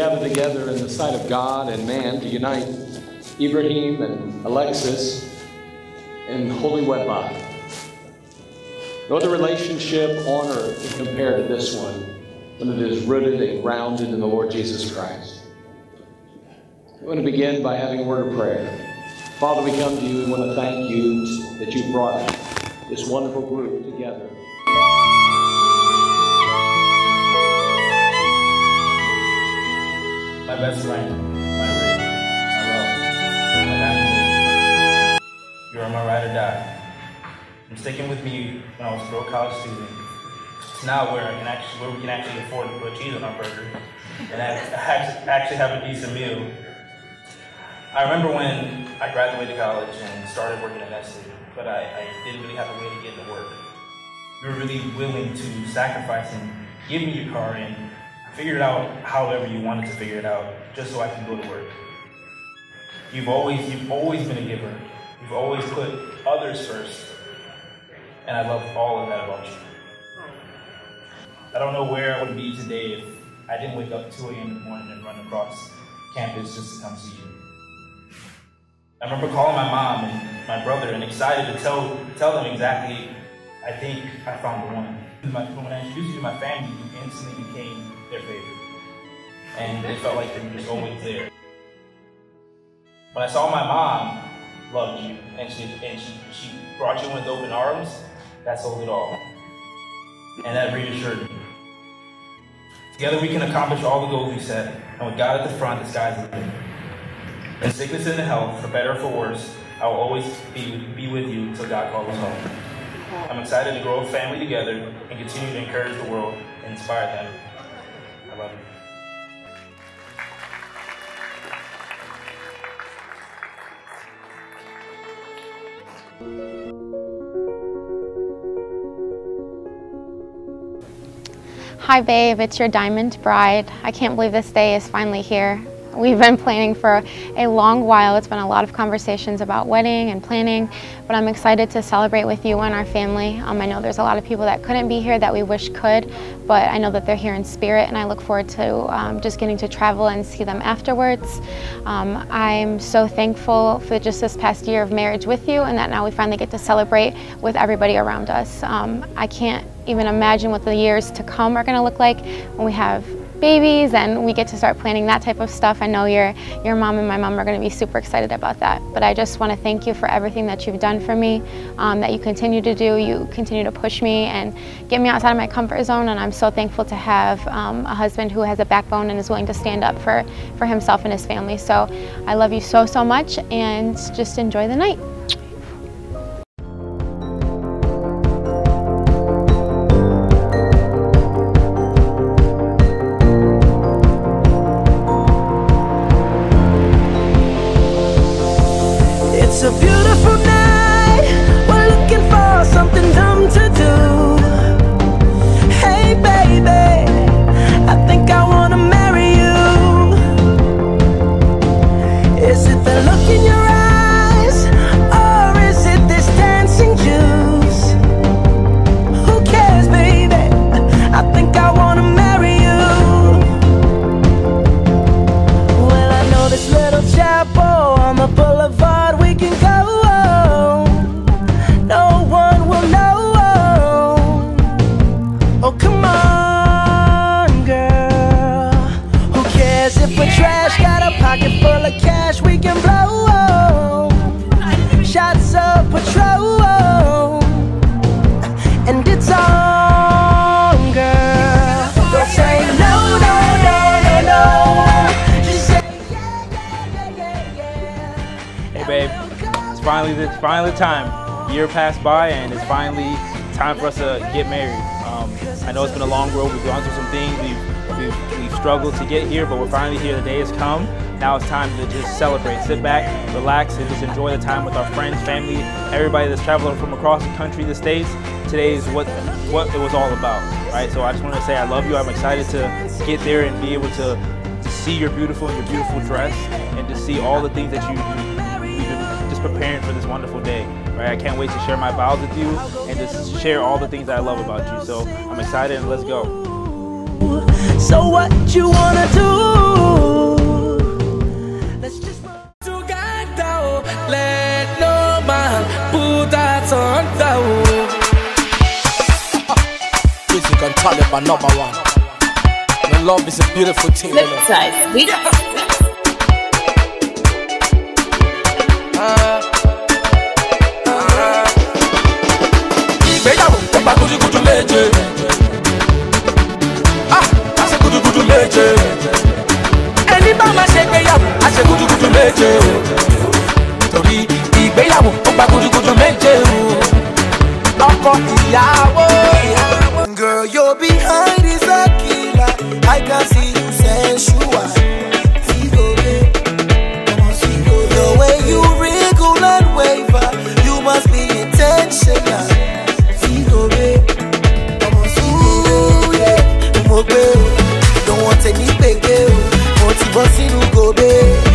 gathered together in the sight of God and man to unite Ibrahim and Alexis in holy wedlock. No other relationship on earth can compare to this one when it is rooted and grounded in the Lord Jesus Christ. I want to begin by having a word of prayer. Father, we come to you and want to thank you that you brought this wonderful group together. My best friend, my ring, my love, my diamond. You are my ride or die. From sticking with me when I was a broke college student to now where we can actually afford to put cheese on our burger and actually have a decent meal. I remember when I graduated college and started working at Nestle, but I didn't really have a way to get into work. You were really willing to sacrifice and give me your car and figure it out however you wanted to figure it out, just so I can go to work. You've always been a giver. You've always put others first, and I love all of that about you. I don't know where I would be today if I didn't wake up at 2 a.m. in the morning and run across campus just to come see you. I remember calling my mom and my brother and excited to tell them exactly, I think I found the one. When I introduced you to my family, you instantly became their favorite. And it felt like they were just always there. When I saw my mom loved you and she brought you in with open arms, that sold it all. And that reassured me. Together we can accomplish all the goals we set, and with God at the front, the sky's the limit. In sickness and in health, for better or for worse, I will always be with you until God calls us home. I'm excited to grow a family together and continue to encourage the world and inspire them. I love you. Hi babe, it's your diamond bride. I can't believe this day is finally here. We've been planning for a long while. It's been a lot of conversations about wedding and planning, but I'm excited to celebrate with you and our family. I know there's a lot of people that couldn't be here that we wish could, but I know that they're here in spirit, and I look forward to just getting to travel and see them afterwards. I'm so thankful for just this past year of marriage with you, and that now we finally get to celebrate with everybody around us. I can't even imagine what the years to come are going to look like when we have babies and we get to start planning that type of stuff. I know your mom and my mom are going to be super excited about that. But I just want to thank you for everything that you've done for me, that you continue to do. You continue to push me and get me outside of my comfort zone, and I'm so thankful to have a husband who has a backbone and is willing to stand up for himself and his family. So I love you so, so much, and just enjoy the night. It's a beautiful night, we're looking for something dumb to do. Hey baby, I think I wanna marry you. Is it the look in your eyes, or is it this dancing juice? Who cares baby, I think I wanna marry you. Well, I know this little chapel on the boulevard we can go, no one will know. Oh come on girl, who cares if we're trash, got a pocket full of cash we can blow. Shots of Patrol, and it's on girl. Don't say no, no, no, no, no. Just say Hey babe, it's finally time. Year passed by and it's finally time for us to get married. I know it's been a long road. We've gone through some things. We've struggled to get here, but we're finally here. The day has come. Now it's time to just celebrate. Sit back, relax, and just enjoy the time with our friends, family, everybody that's traveling from across the country, the states. Today is what it was all about, right? So I just want to say I love you. I'm excited to get there and be able to see you're beautiful in your beautiful dress, and to see all the things that we've been just preparing for this wonderful day, right? I can't wait to share my vows with you and just share all the things that I love about you. So I'm excited, and let's go. So what you wanna do? caliber #1. And love is a beautiful thing. Flip side, ìgbéyàwó ó gba gúdúgúdú méje. Àṣẹ gúdúgúdú méje. Ẹni bá máa ṣe ìgbéyàwó àṣẹ gúdúgúdú méje. Torí ìgbéyàwó ó gba gúdúgúdú méje. Ọkọ ìyàwó. Girl, you're behind is a killer. I can see you sensual. The way you wriggle and waver, you must be intentional. Don't want any big deal. Baby,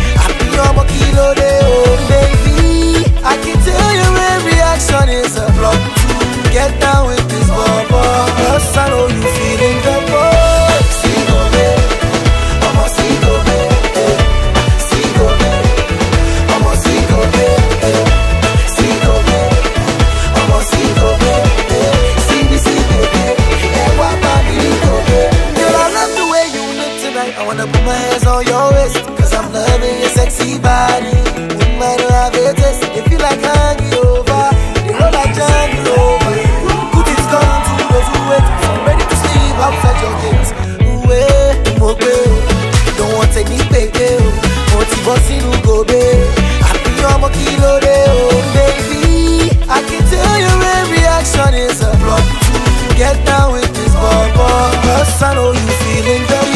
I can tell your reaction is a block. Get down with this bubble. Cause I know you feeling the boy. See go baby, I'm a see go baby. See go baby, I'm a see go baby. See go baby, I'm a see go baby. See me see baby, and what baby go baby. Girl, I love the way you look tonight. I wanna put my hands on your waist, cause I'm loving your sexy body. Wouldn't mind to have a taste. If you like hanging over, you know like jungle over. I'm ready to sleep outside your gates. Don't want to take me baby. Go baby. I be on my kilo baby. I can tell your reaction is a block. Get down with this bubble. Cause I know you feeling the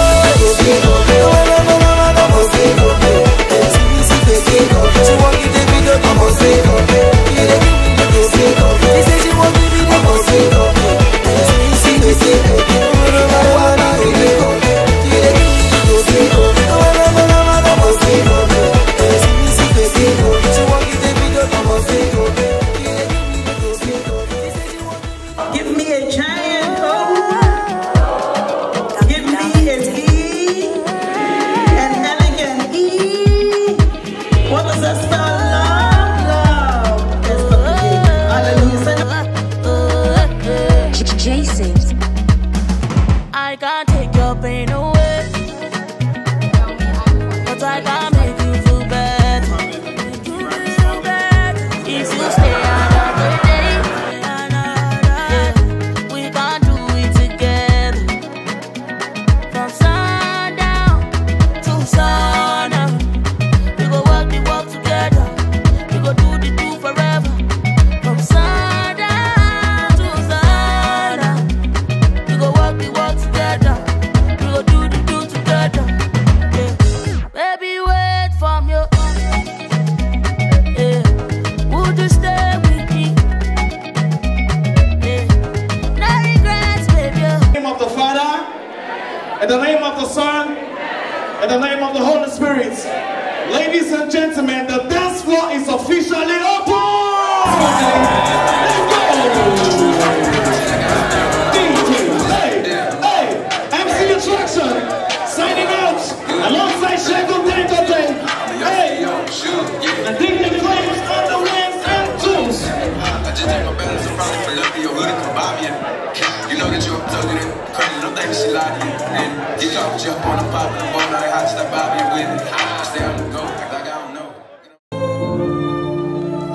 Give me a giant hole. Give me an E, an elegant E. What does that spell? Love. That's the beginning. Hallelujah. Jason. I can't take your pain away, but I can make you feel better. If you stay another day, we can do it together. From sundown to sunup, we go work the work together. We go do the do forever. From sundown to sunup, we go work the work together. We go do the do together. Yeah. Baby, wait for me. Yeah. Would you stay with me? Yeah. No regrets, baby. In the name of the Father, in the name of the Son, in the name of the Holy Spirit. Ladies and gentlemen, the dance floor is officially open! Let's go! Hey, MC Attraction, signing out alongside Shego Dangote. Hey, and DJ Flames on the winds and tunes. I just take my balance and probably pull up in your hood and come by me. You know that you're tugging it, crazy, don't think she lied to you. And you talk jump on the pop, the ball like hot, step by me with it. Stay on the go, like I don't know.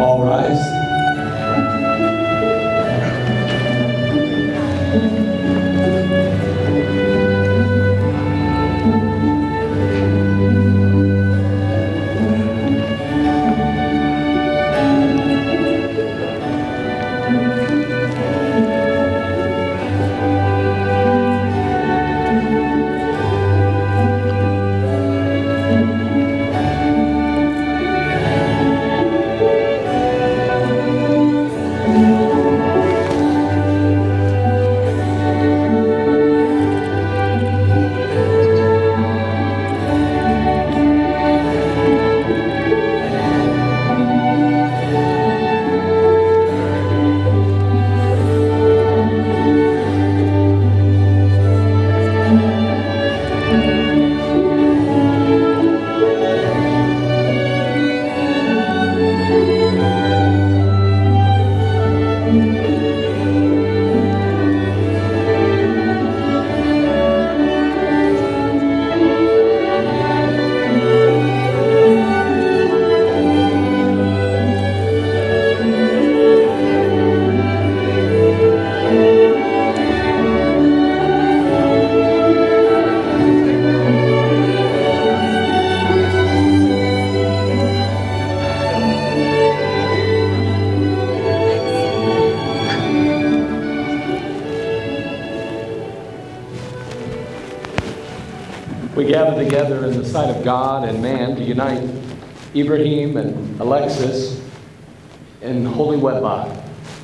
All rise. We gather together in the sight of God and man to unite Ibrahim and Alexis in holy wedlock.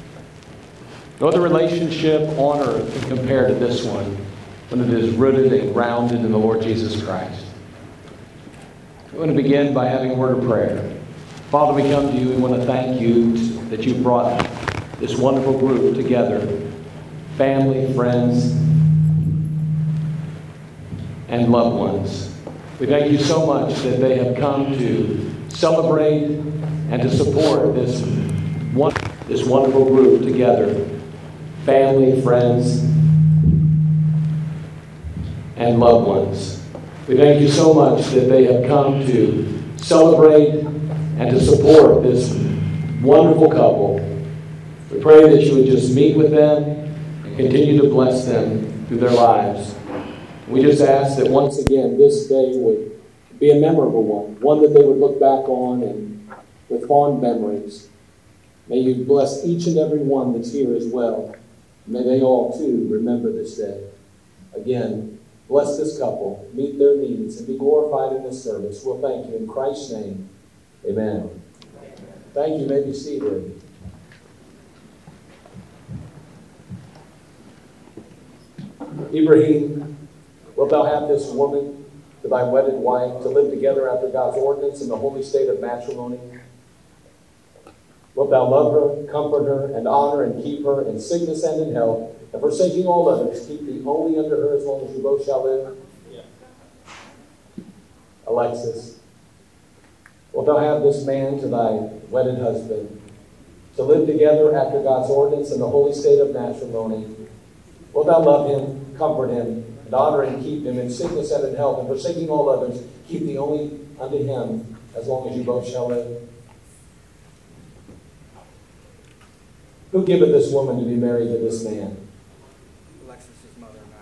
No other relationship on earth can compare to this one when it is rooted and grounded in the Lord Jesus Christ. I want to begin by having a word of prayer. Father, we come to you. We want to thank you that you brought this wonderful group together, family, friends, and loved ones. We thank you so much that they have come to celebrate and to support this wonderful group together, family, friends, and loved ones. We thank you so much that they have come to celebrate and to support this wonderful couple. We pray that you would just meet with them and continue to bless them through their lives. We just ask that once again this day would be a memorable one that they would look back on and with fond memories. May you bless each and every one that's here as well. May they all too remember this day. Again, bless this couple, meet their needs, and be glorified in this service. We'll thank you in Christ's name. Amen. Thank you. You may be seated. Ibrahim, wilt thou have this woman to thy wedded wife, to live together after God's ordinance in the holy state of matrimony? Wilt thou love her, comfort her, and honor and keep her in sickness and in health, and forsaking all others, keep thee only under her as long as you both shall live? Yeah. Alexis, wilt thou have this man to thy wedded husband, to live together after God's ordinance in the holy state of matrimony? Wilt thou love him, comfort him, and honor and keep him in sickness and in health, and forsaking all others, keep thee only unto him as long as you both shall live? Who giveth this woman to be married to this man? Alexis' mother and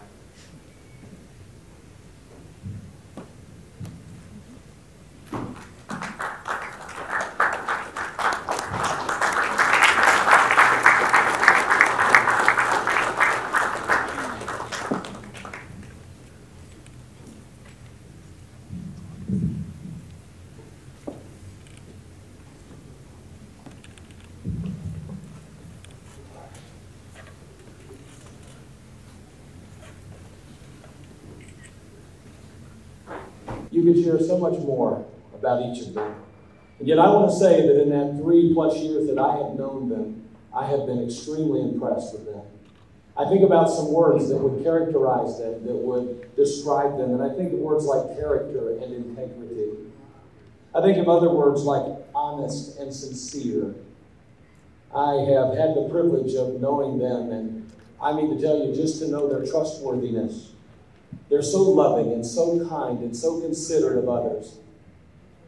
You could share so much more about each of them. And yet I want to say that in that 3+ years that I have known them, I have been extremely impressed with them. I think about some words that would characterize them, that would describe them, and I think of words like character and integrity. I think of other words like honest and sincere. I have had the privilege of knowing them, and I mean to tell you, just to know their trustworthiness. They're so loving and so kind and so considerate of others.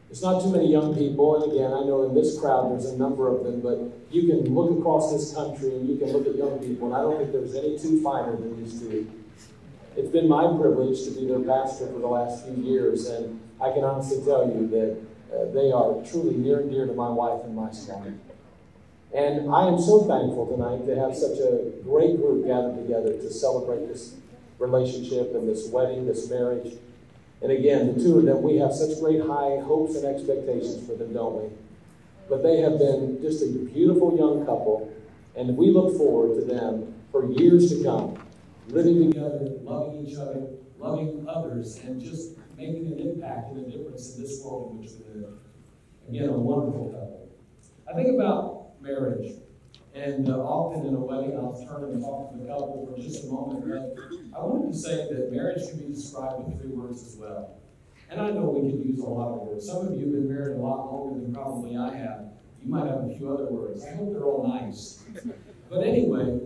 There's not too many young people, and again, I know in this crowd there's a number of them, but you can look across this country and you can look at young people, and I don't think there's any two finer than these two. It's been my privilege to be their pastor for the last few years, and I can honestly tell you that they are truly near and dear to my wife and myself. And I am so thankful tonight to have such a great group gathered together to celebrate this relationship and this wedding, this marriage. And again, the two of them, we have such great high hopes and expectations for them, don't we? But they have been just a beautiful young couple, and we look forward to them for years to come, living together, loving each other, loving others, and just making an impact and a difference in this world in which we live. Again, a wonderful couple. I think about marriage, and often in a wedding, I'll turn and talk to the couple for just a moment, but I wanted to say that marriage can be described with 3 words as well. And I know we could use a lot of words. Some of you have been married a lot longer than probably I have. You might have a few other words. I hope they're all nice. But anyway,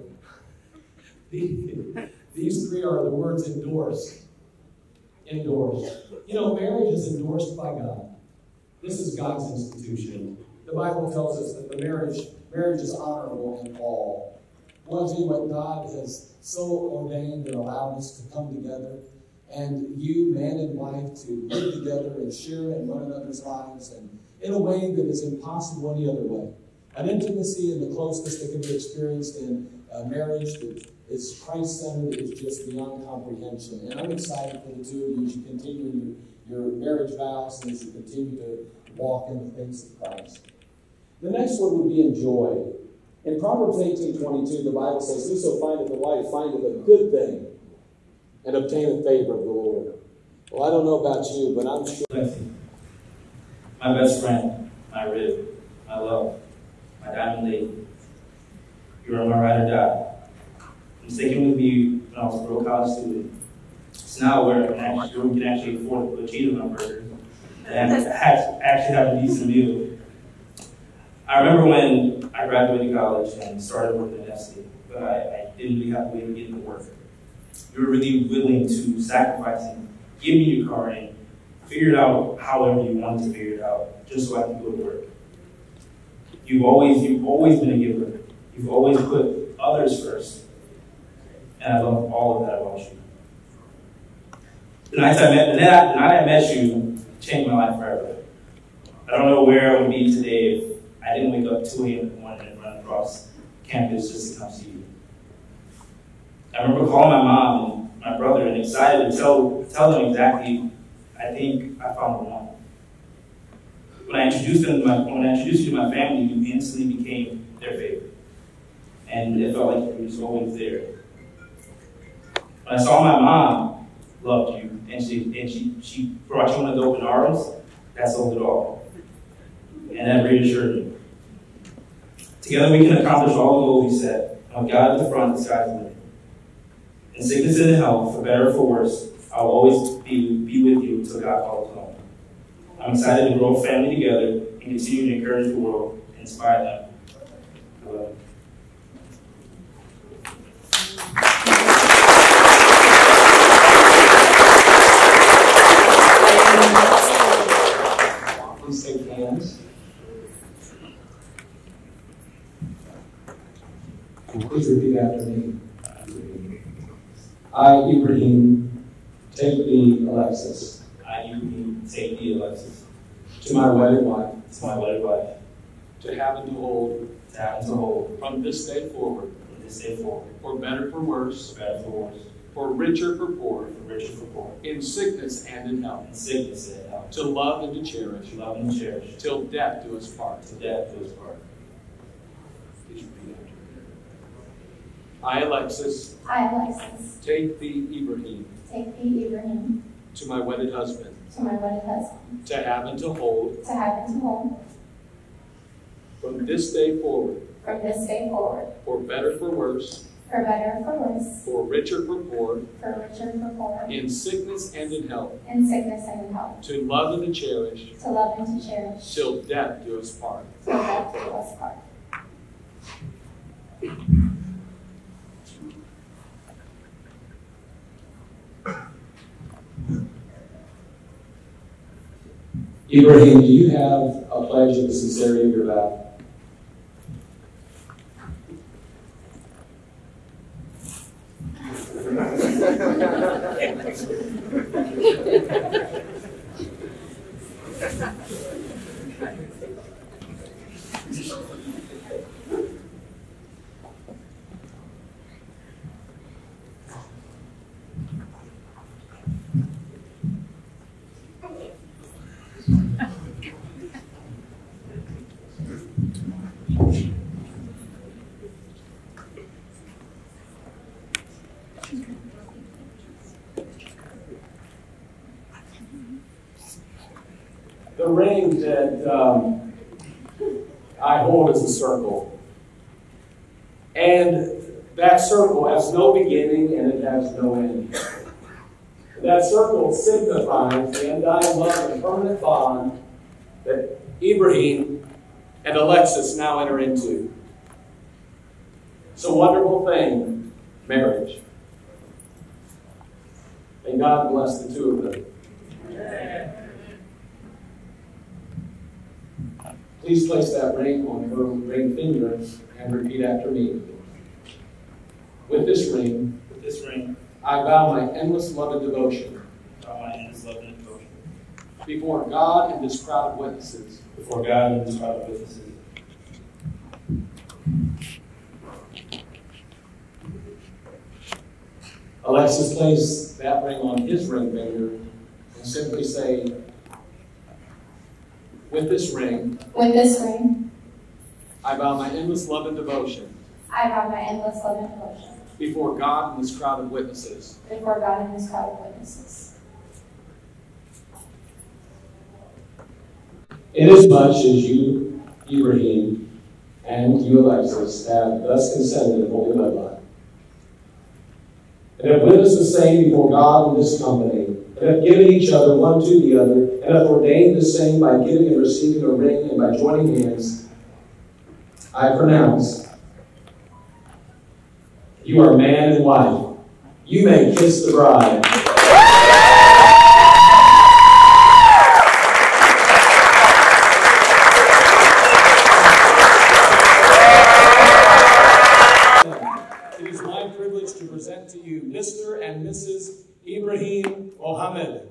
these 3 are the words endorsed. Endorsed. You know, marriage is endorsed by God. This is God's institution. The Bible tells us that the marriage is honorable in all. One thing what God has so ordained and allowed us to come together, and you, man and wife, to live together and share in one another's lives, and in a way that is impossible any other way. An intimacy and the closeness that can be experienced in marriage that is Christ-centered is just beyond comprehension. And I'm excited for the two of you as you continue your marriage vows and as you continue to walk in the things of Christ. The next one would be enjoy. In Proverbs 18:22, the Bible says, "Whoso findeth a wife findeth a good thing, and obtaineth favor of the Lord." Well, I don't know about you, but I'm sure. My best friend, my rib, my love, my diamond lady. You are my ride or die. You're sticking with me when I was a broke college student. It's now where we can actually afford to put cheese on our burgers and actually have a decent meal. I remember when I graduated college and started working at FC, but I didn't really have a way to get into work. You were really willing to sacrifice and give me your car and figure it out however you wanted to figure it out, just so I could go to work. You've always been a giver. You've always put others first. And I love all of that about you. The night I met you changed my life forever. I don't know where I would be today if I didn't wake up 2 a.m. in the morning and run across campus just to come see you. I remember calling my mom and my brother and excited to tell them exactly, I think I found the one. When I introduced you to my family, you instantly became their favorite. And it felt like you were just always there. When I saw my mom loved you and she brought you in with open arms, that sold it all. And that reassured me. Together we can accomplish all the goals we set. And with God at the front, the sky's the limit. In sickness and in health, for better or for worse, I'll always be with you until God calls home. I'm excited to grow a family together and continue to encourage the world and inspire them. I love you. Please take hands. Please repeat after me. I, Ibrahim, take thee, Alexis. I, Ibrahim, take thee, Alexis. To my wedded wife. To my wedded wife. To have and to hold. To have and to hold. From this day forward. From this day forward. For better, for worse. For better, for worse. For richer, for poor. For richer, for poor. In sickness and in health. In sickness and in health. To love and to cherish. To love and to cherish. Till death do us part. Till death do us part. Please repeat after me. I, Alexis. I, Alexis. Take thee, Ibrahim. Take thee, Ibrahim. To my wedded husband. To my wedded husband. To have and to hold. To have and to hold. From this day forward. From this day forward. For better, for worse. For better, for worse. For richer, for poor. For richer, for poor. In sickness and in health. In sickness and in health. To love and to cherish. To love and to cherish. Till death do us part. Till death do us part. Ibrahim, do you have a pledge of the sincerity of your vow? The ring that I hold is a circle. And that circle has no beginning and it has no end. That circle signifies the undying love and permanent bond that Ibrahim and Alexis now enter into. It's a wonderful thing, marriage. May God bless the two of them. Please place that ring on her ring finger and repeat after me. With this ring, I vow my endless love and devotion. Before God and this crowd of witnesses. Alexis, place that ring on his ring finger and simply say, with this ring, I vow my endless love and devotion. Before God and this crowd of witnesses. Inasmuch as you, Ibrahim, and you, Alexis, have thus consented in holy wedlock, and have witnessed the same before God and this company, and have given each other one to the other, and have ordained the same by giving and receiving a ring and by joining hands, I pronounce you are man and wife. You may kiss the bride. It is my privilege to present to you Mr. and Mrs. Ibrahim Mohammed.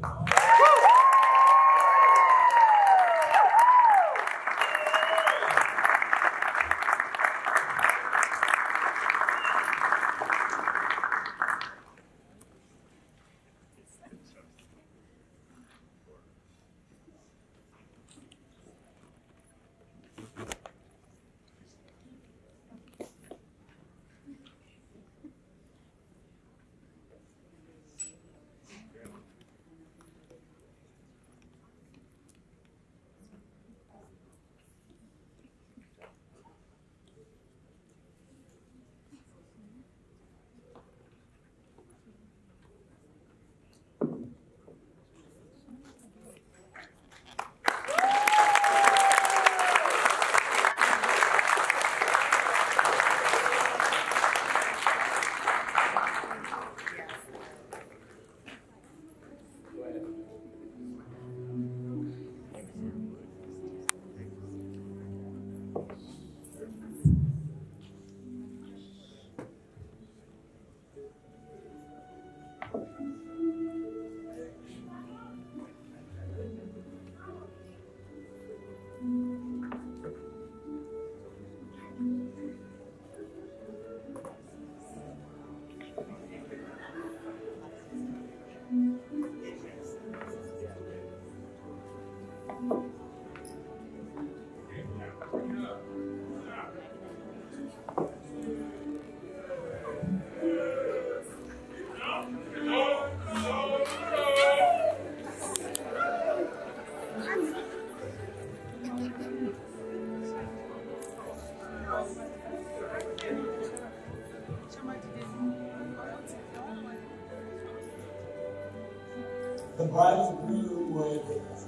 The bride and groom would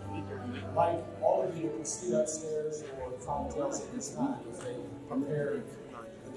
like all of you to proceed upstairs for cocktails at this time as they prepare the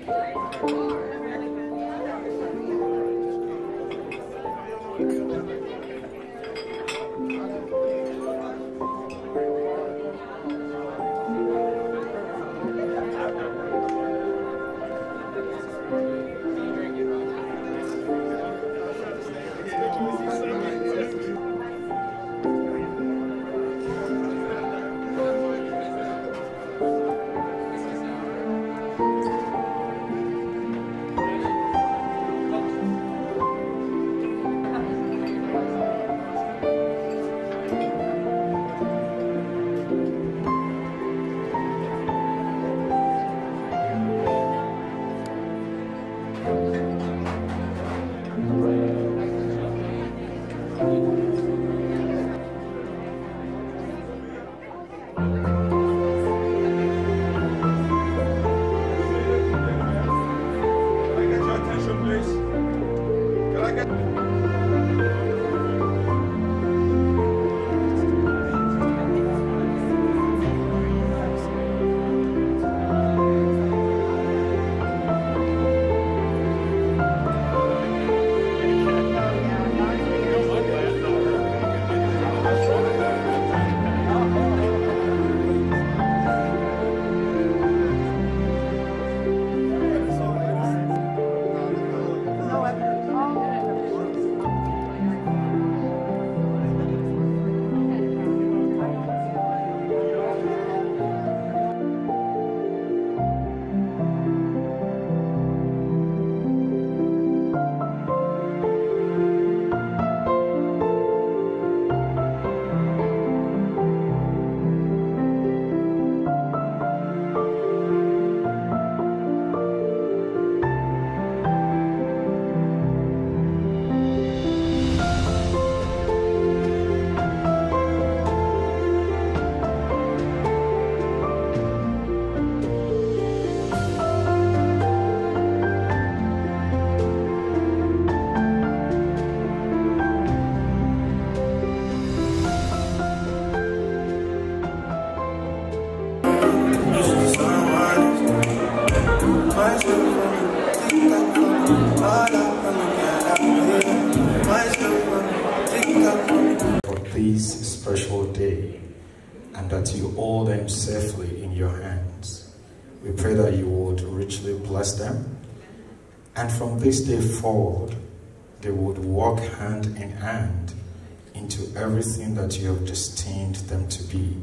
This special day, and that you hold them safely in your hands. We pray that you would richly bless them, and from this day forward, they would walk hand in hand into everything that you have destined them to be.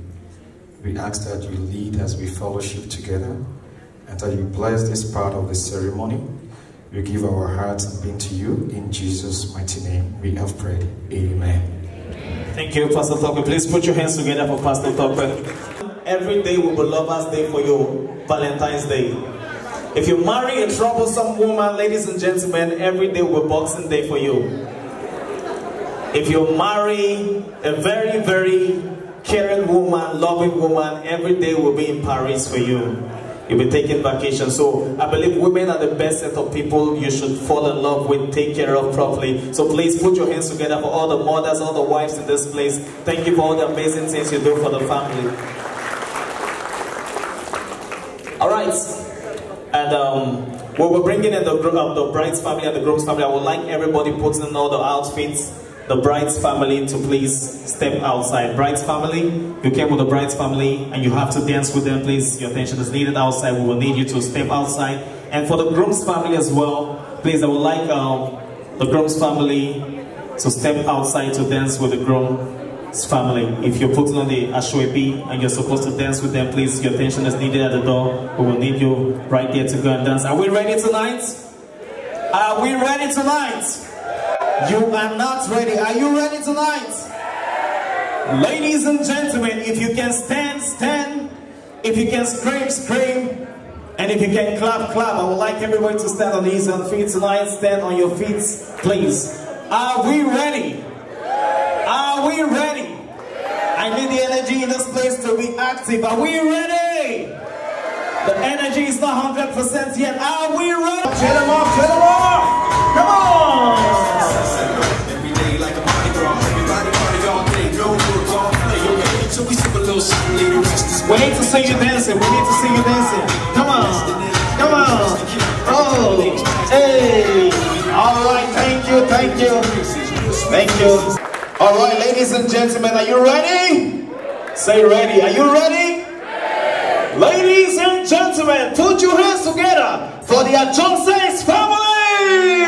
We ask that you lead as we fellowship together, and that you bless this part of the ceremony. We give our hearts and being to you. In Jesus' mighty name we have prayed. Amen. Thank you, Pastor Tokwe. Please put your hands together for Pastor Tokwe. Every day will be Lover's Day for you, Valentine's Day. If you marry a troublesome woman, ladies and gentlemen, every day will be Boxing Day for you. If you marry a very, very caring woman, loving woman, every day will be in Paris for you. You'll be taking vacation. So I believe women are the best set of people you should fall in love with, take care of properly. So please put your hands together for all the mothers, all the wives in this place. Thank you for all the amazing things you do for the family. All right. And we're bringing in the bride's family and the groom's family. I would like everybody putting in all the outfits. The bride's family to please step outside. Bride's family, you came with the bride's family and you have to dance with them, please. Your attention is needed outside. We will need you to step outside. And for the groom's family as well, please, I would like the groom's family to step outside to dance with the groom's family. If you're putting on the ashwebi and you're supposed to dance with them, please, your attention is needed at the door. We will need you right there to go and dance. Are we ready tonight? Are we ready tonight? You are not ready. Are you ready tonight? Ladies and gentlemen, if you can stand, stand. If you can scream, scream. And if you can clap, clap. I would like everyone to stand on his own feet tonight. Stand on your feet, please. Are we ready? Are we ready? I need the energy in this place to be active. Are we ready? The energy is not 100% yet. Are we ready? Chill them off, chill them off. Come on. Every day like a Mardi Gras. Everybody party all day. No rules, all play. Okay, so we sip a little something later. We need to see you dancing. We need to see you dancing. Come on. Come on. Hey! Alright, thank you, thank you. Thank you. Alright, ladies and gentlemen, are you ready? Say ready. Are you ready? Ladies and gentlemen, put your hands together for the Johnson family!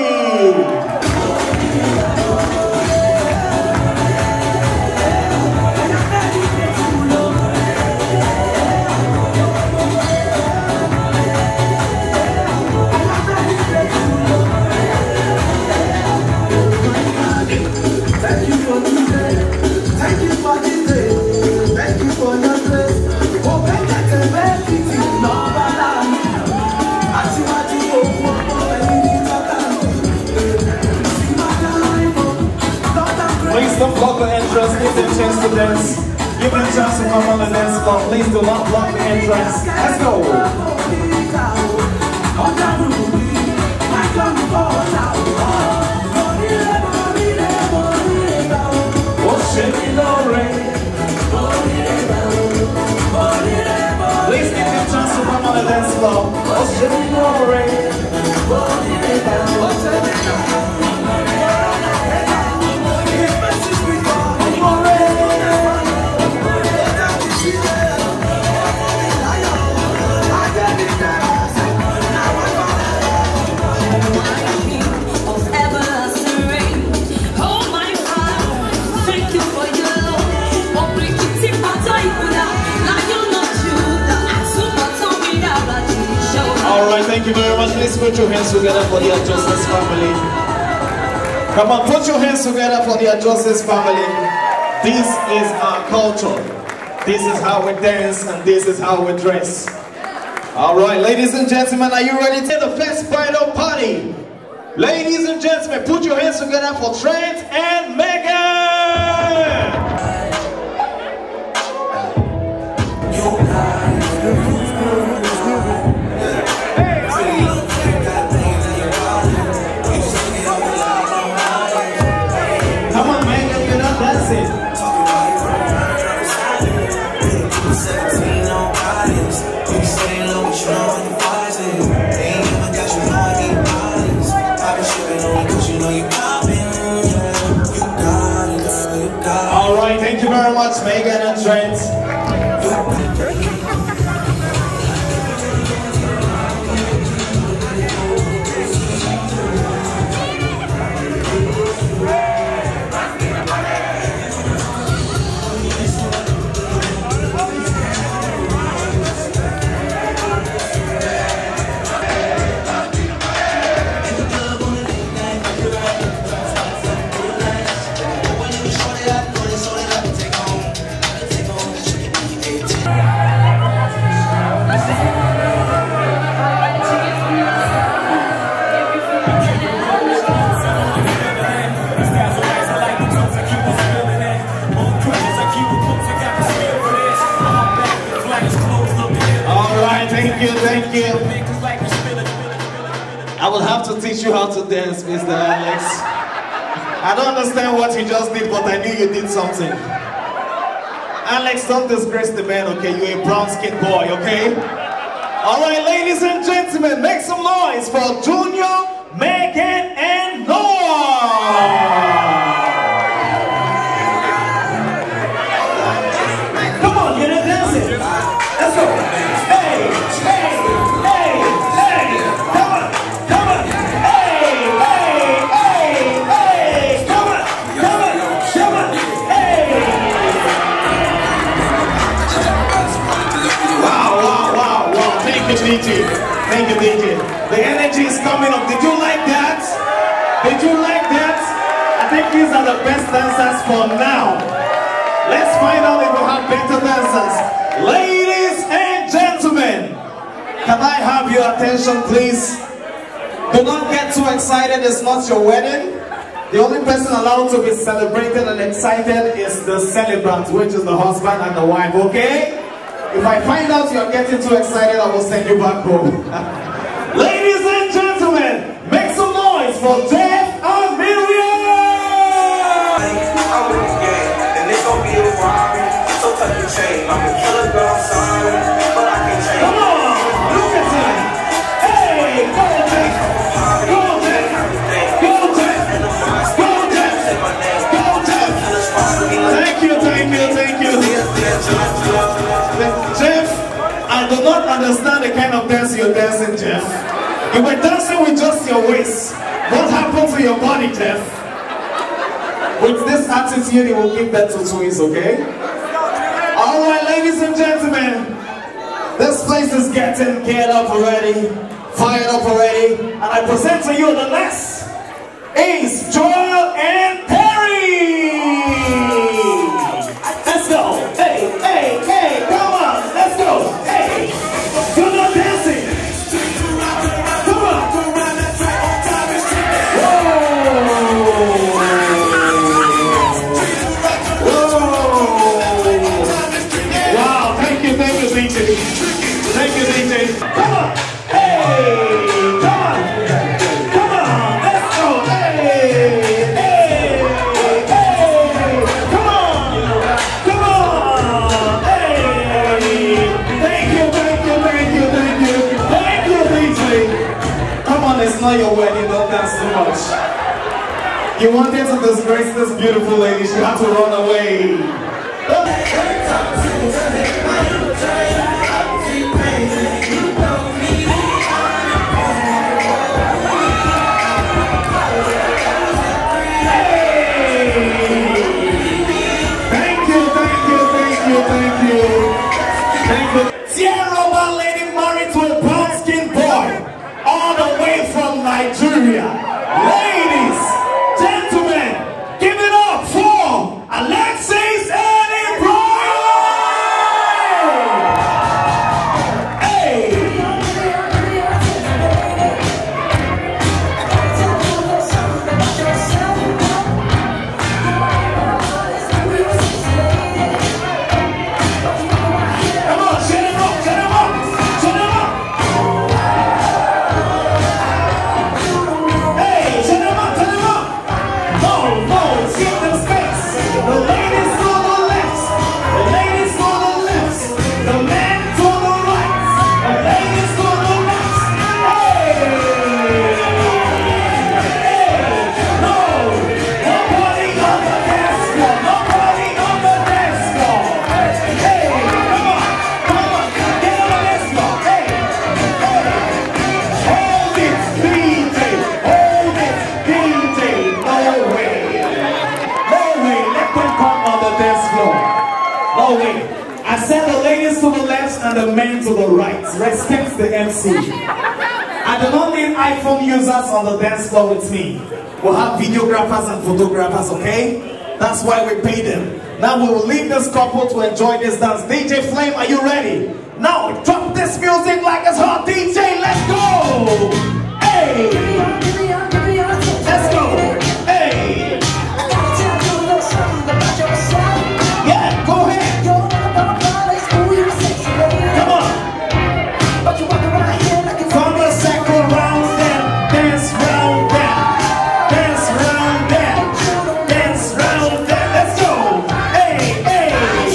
Thank you for this day. Thank you for this day. Thank you for your grace. Oh, thank you for everything. No, please don't block the entrance. Give them a chance to dance. Give them a chance to come on the dance floor. Please do not block the entrance. Let's go. Please give them a chance to come on the dance floor. Alright, thank you very much. Please put your hands together for the Justice family. Come on, put your hands together for the Justice family. This is our culture. This is how we dance and this is how we dress. Alright, ladies and gentlemen, are you ready to the first bridal party? Ladies and gentlemen, put your hands together for Trent and Megan! Come on, Megan, you're not dancing. Alright, thank you very much, Megan and Trent. Thank you. I will have to teach you how to dance, Mr. Alex. I don't understand what you just did, but I knew you did something. Alex, don't disgrace the man, okay? You're a brown-skinned boy, okay? Alright, ladies and gentlemen, make some noise for Junior, Megan, and Noah! Come on, get it dancing. Let's go. Hey, hey, hey, hey. Come on, come on. Hey, hey, hey, hey. Come on, come on, come on. Hey. Wow, wow, wow, wow. Thank you, DJ. Thank you, DJ. The energy is coming up. Did you like that? Did you like that? I think these are the best dancers for now. Let's find out if we have better dancers. Ladies and gentlemen, can I have your attention, please? Do not get too excited. It's not your wedding. The only person allowed to be celebrated and excited is the celebrant, which is the husband and the wife, okay? If I find out you're getting too excited, I will send you back home. Ladies and gentlemen, make some noise for Jeff and Miriam! I'm with this game, and it's gonna be a robbery. So touch the chain, I'm a killer girl, sorry, but I can't change. Come on, look at him! Hey, go Jeff! Jeff? You were dancing with just your waist. What happened to your body, Jeff? With this attitude, you will give that to twins, okay? Alright, ladies and gentlemen, this place is getting geared up already, fired up already, and I present to you the next is Joel and Perry! Let's go! Hey, hey, hey, come on, let's go! Hey! Good on dancing! Come on! Wow, thank you, DJ. Thank you, DJ. Come on! Hey! Come on! Come on! Let's go! Hey! Hey! Hey! Come on! Come on! Hey! Thank you, thank you, thank you, thank you. Thank you, DJ. Come on, it's not your wedding, don't dance too much. You wanted to disgrace this beautiful lady, she had to run away. Sierra lady married to a brown-skinned boy, all the way from Nigeria. Ladies, gentlemen, give it up for Alexis and Ibrahim! Hey! I said the ladies to the left and the men to the right. Respect the MC. I do not need iPhone users on the dance floor with me. We'll have videographers and photographers, okay? That's why we pay them. Now we will leave this couple to enjoy this dance. DJ Flame, are you ready? Now drop this music like it's hot. DJ, let's go! Hey! Let's go! Hey! Yeah, go ahead! Come on! From the second round then, dance round then, dance round then, dance round then, let's go! Hey, hey!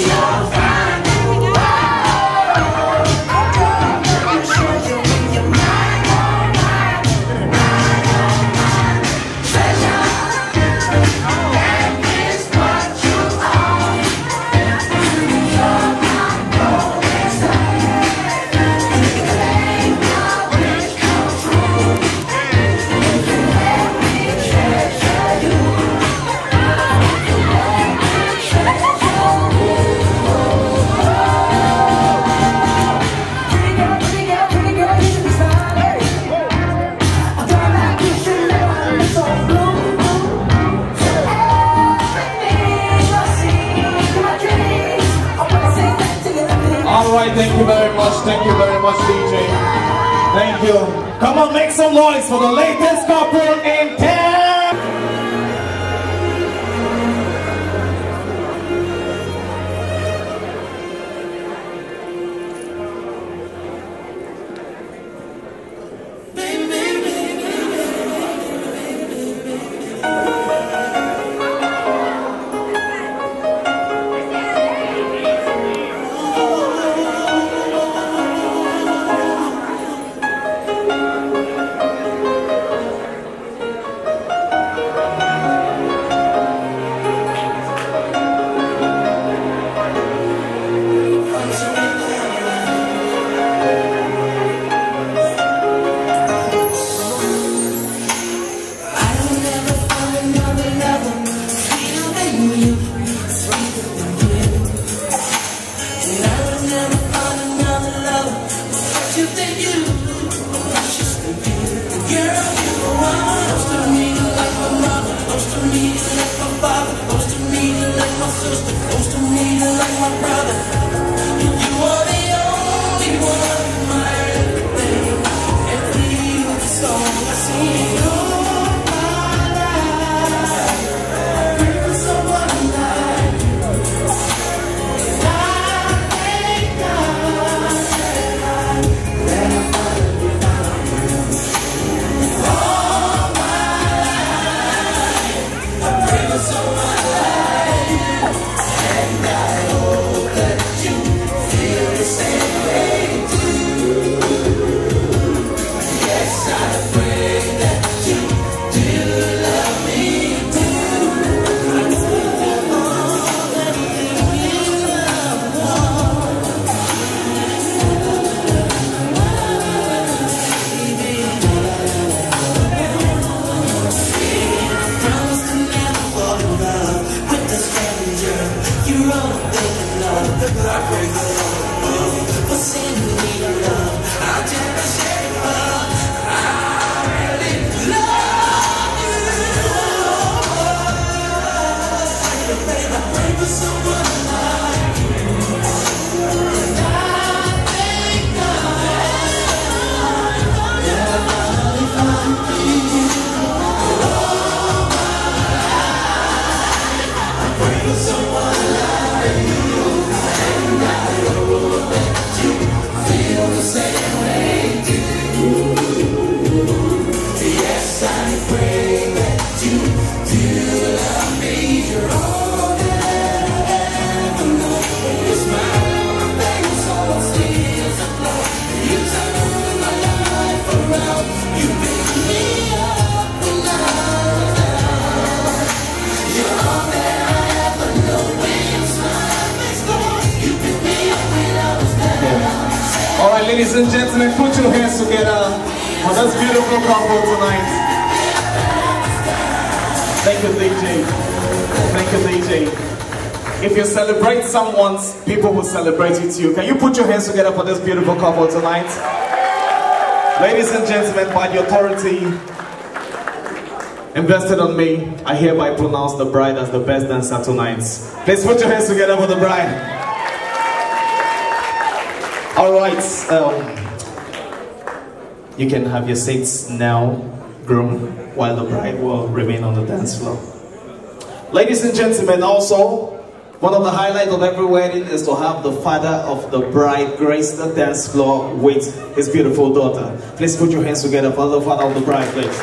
Alright, thank you very much, DJ. Thank you. Come on, make some noise for the latest couple in town. Ladies and gentlemen, put your hands together for this beautiful couple tonight. Thank you, DJ. Thank you, DJ. If you celebrate someone, people will celebrate you too. Can you put your hands together for this beautiful couple tonight? Ladies and gentlemen, by the authority invested on me, I hereby pronounce the bride as the best dancer tonight. Please put your hands together for the bride. Alright, you can have your seats now, groom, while the bride will remain on the dance floor. Ladies and gentlemen, also, one of the highlights of every wedding is to have the father of the bride grace the dance floor with his beautiful daughter. Please put your hands together for the father of the bride, please.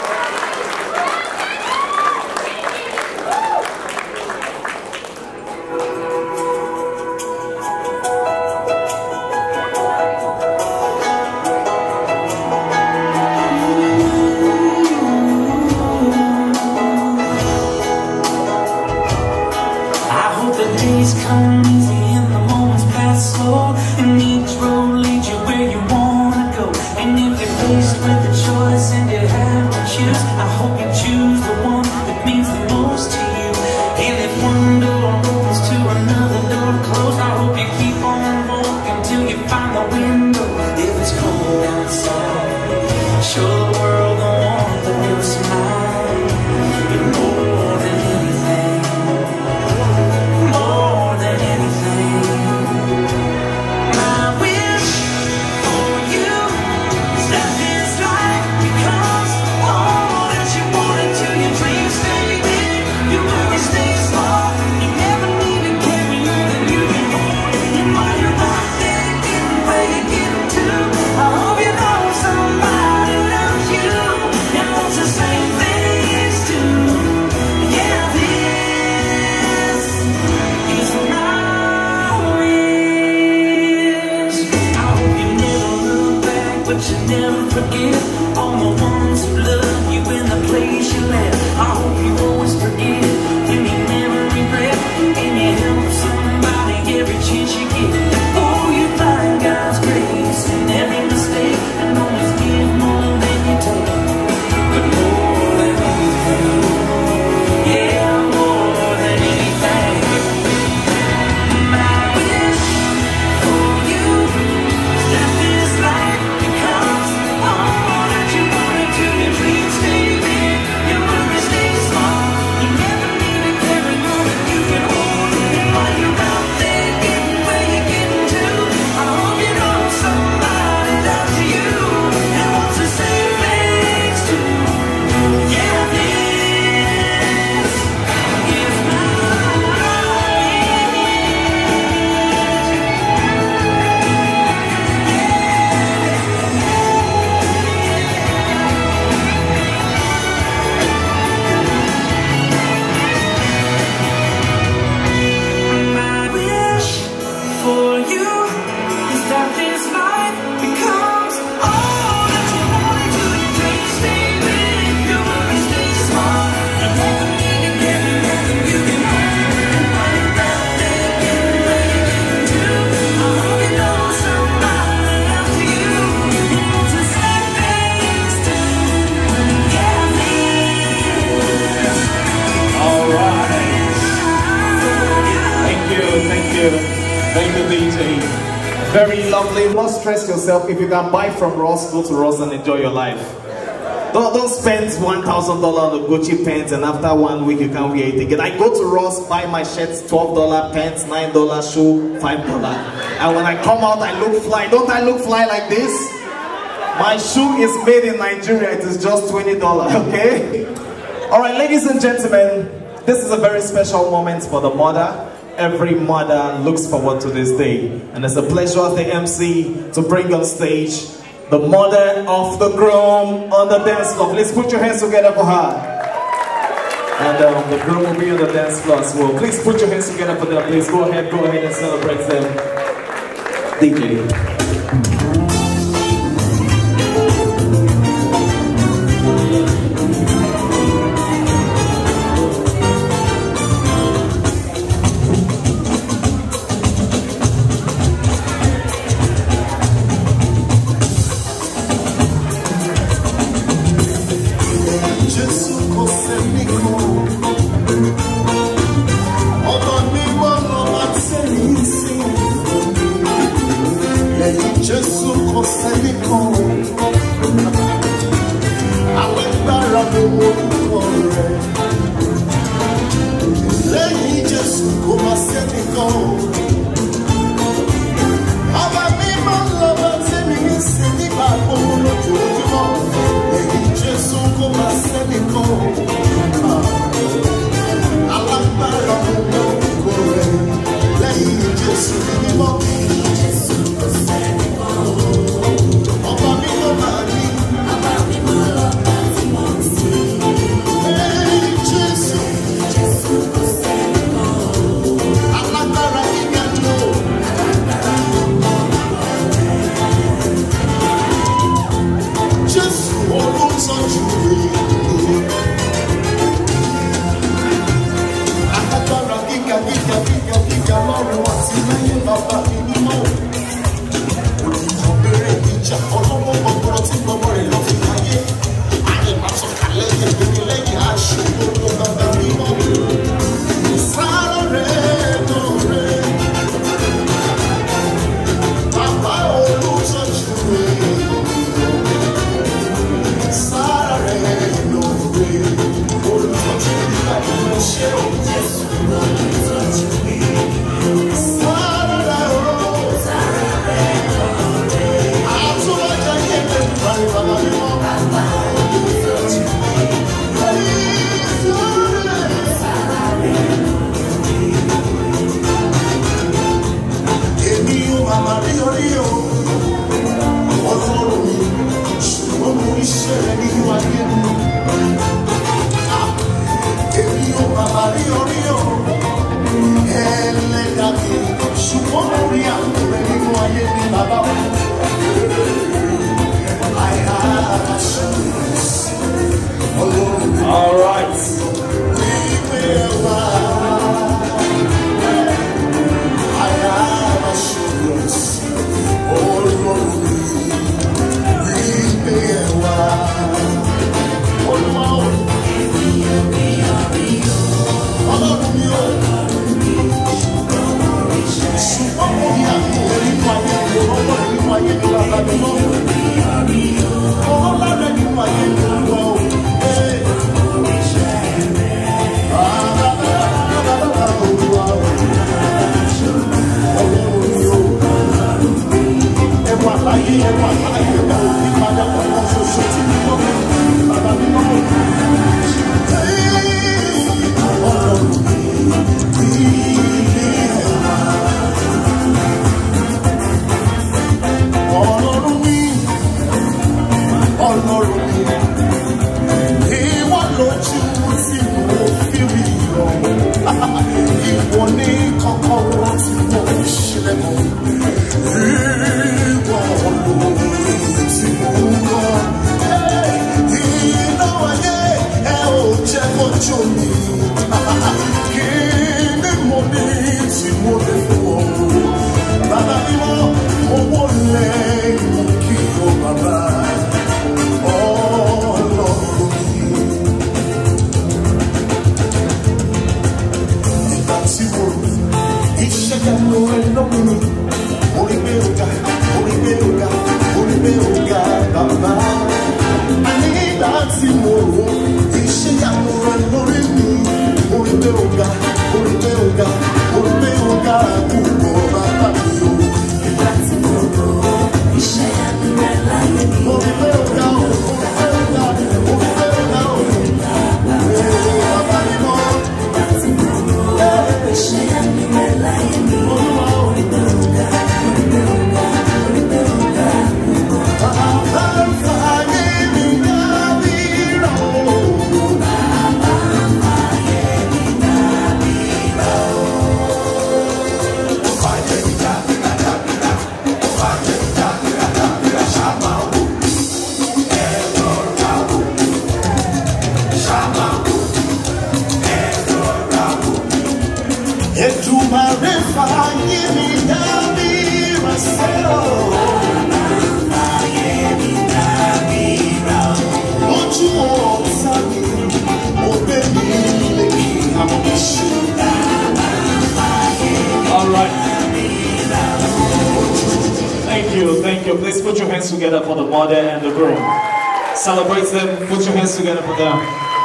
Very lovely. Don't stress yourself. If you can buy from Ross, go to Ross and enjoy your life. Don't spend $1,000 on the Gucci pants and after 1 week you can't wear it again. I go to Ross, buy my shirts, $12 pants, $9 shoe, $5. And when I come out, I look fly. Don't I look fly like this? My shoe is made in Nigeria. It is just $20, okay? Alright, ladies and gentlemen, this is a very special moment for the mother. Every mother looks forward to this day, and it's a pleasure as the MC to bring on stage the mother of the groom on the dance floor. Please put your hands together for her. And the groom will be on the dance floor as well. Please put your hands together for them. Please go ahead and celebrate them. DJ. All right. Thank you. Please put your hands together for the mother and the groom. Celebrate them. Put your hands together for them.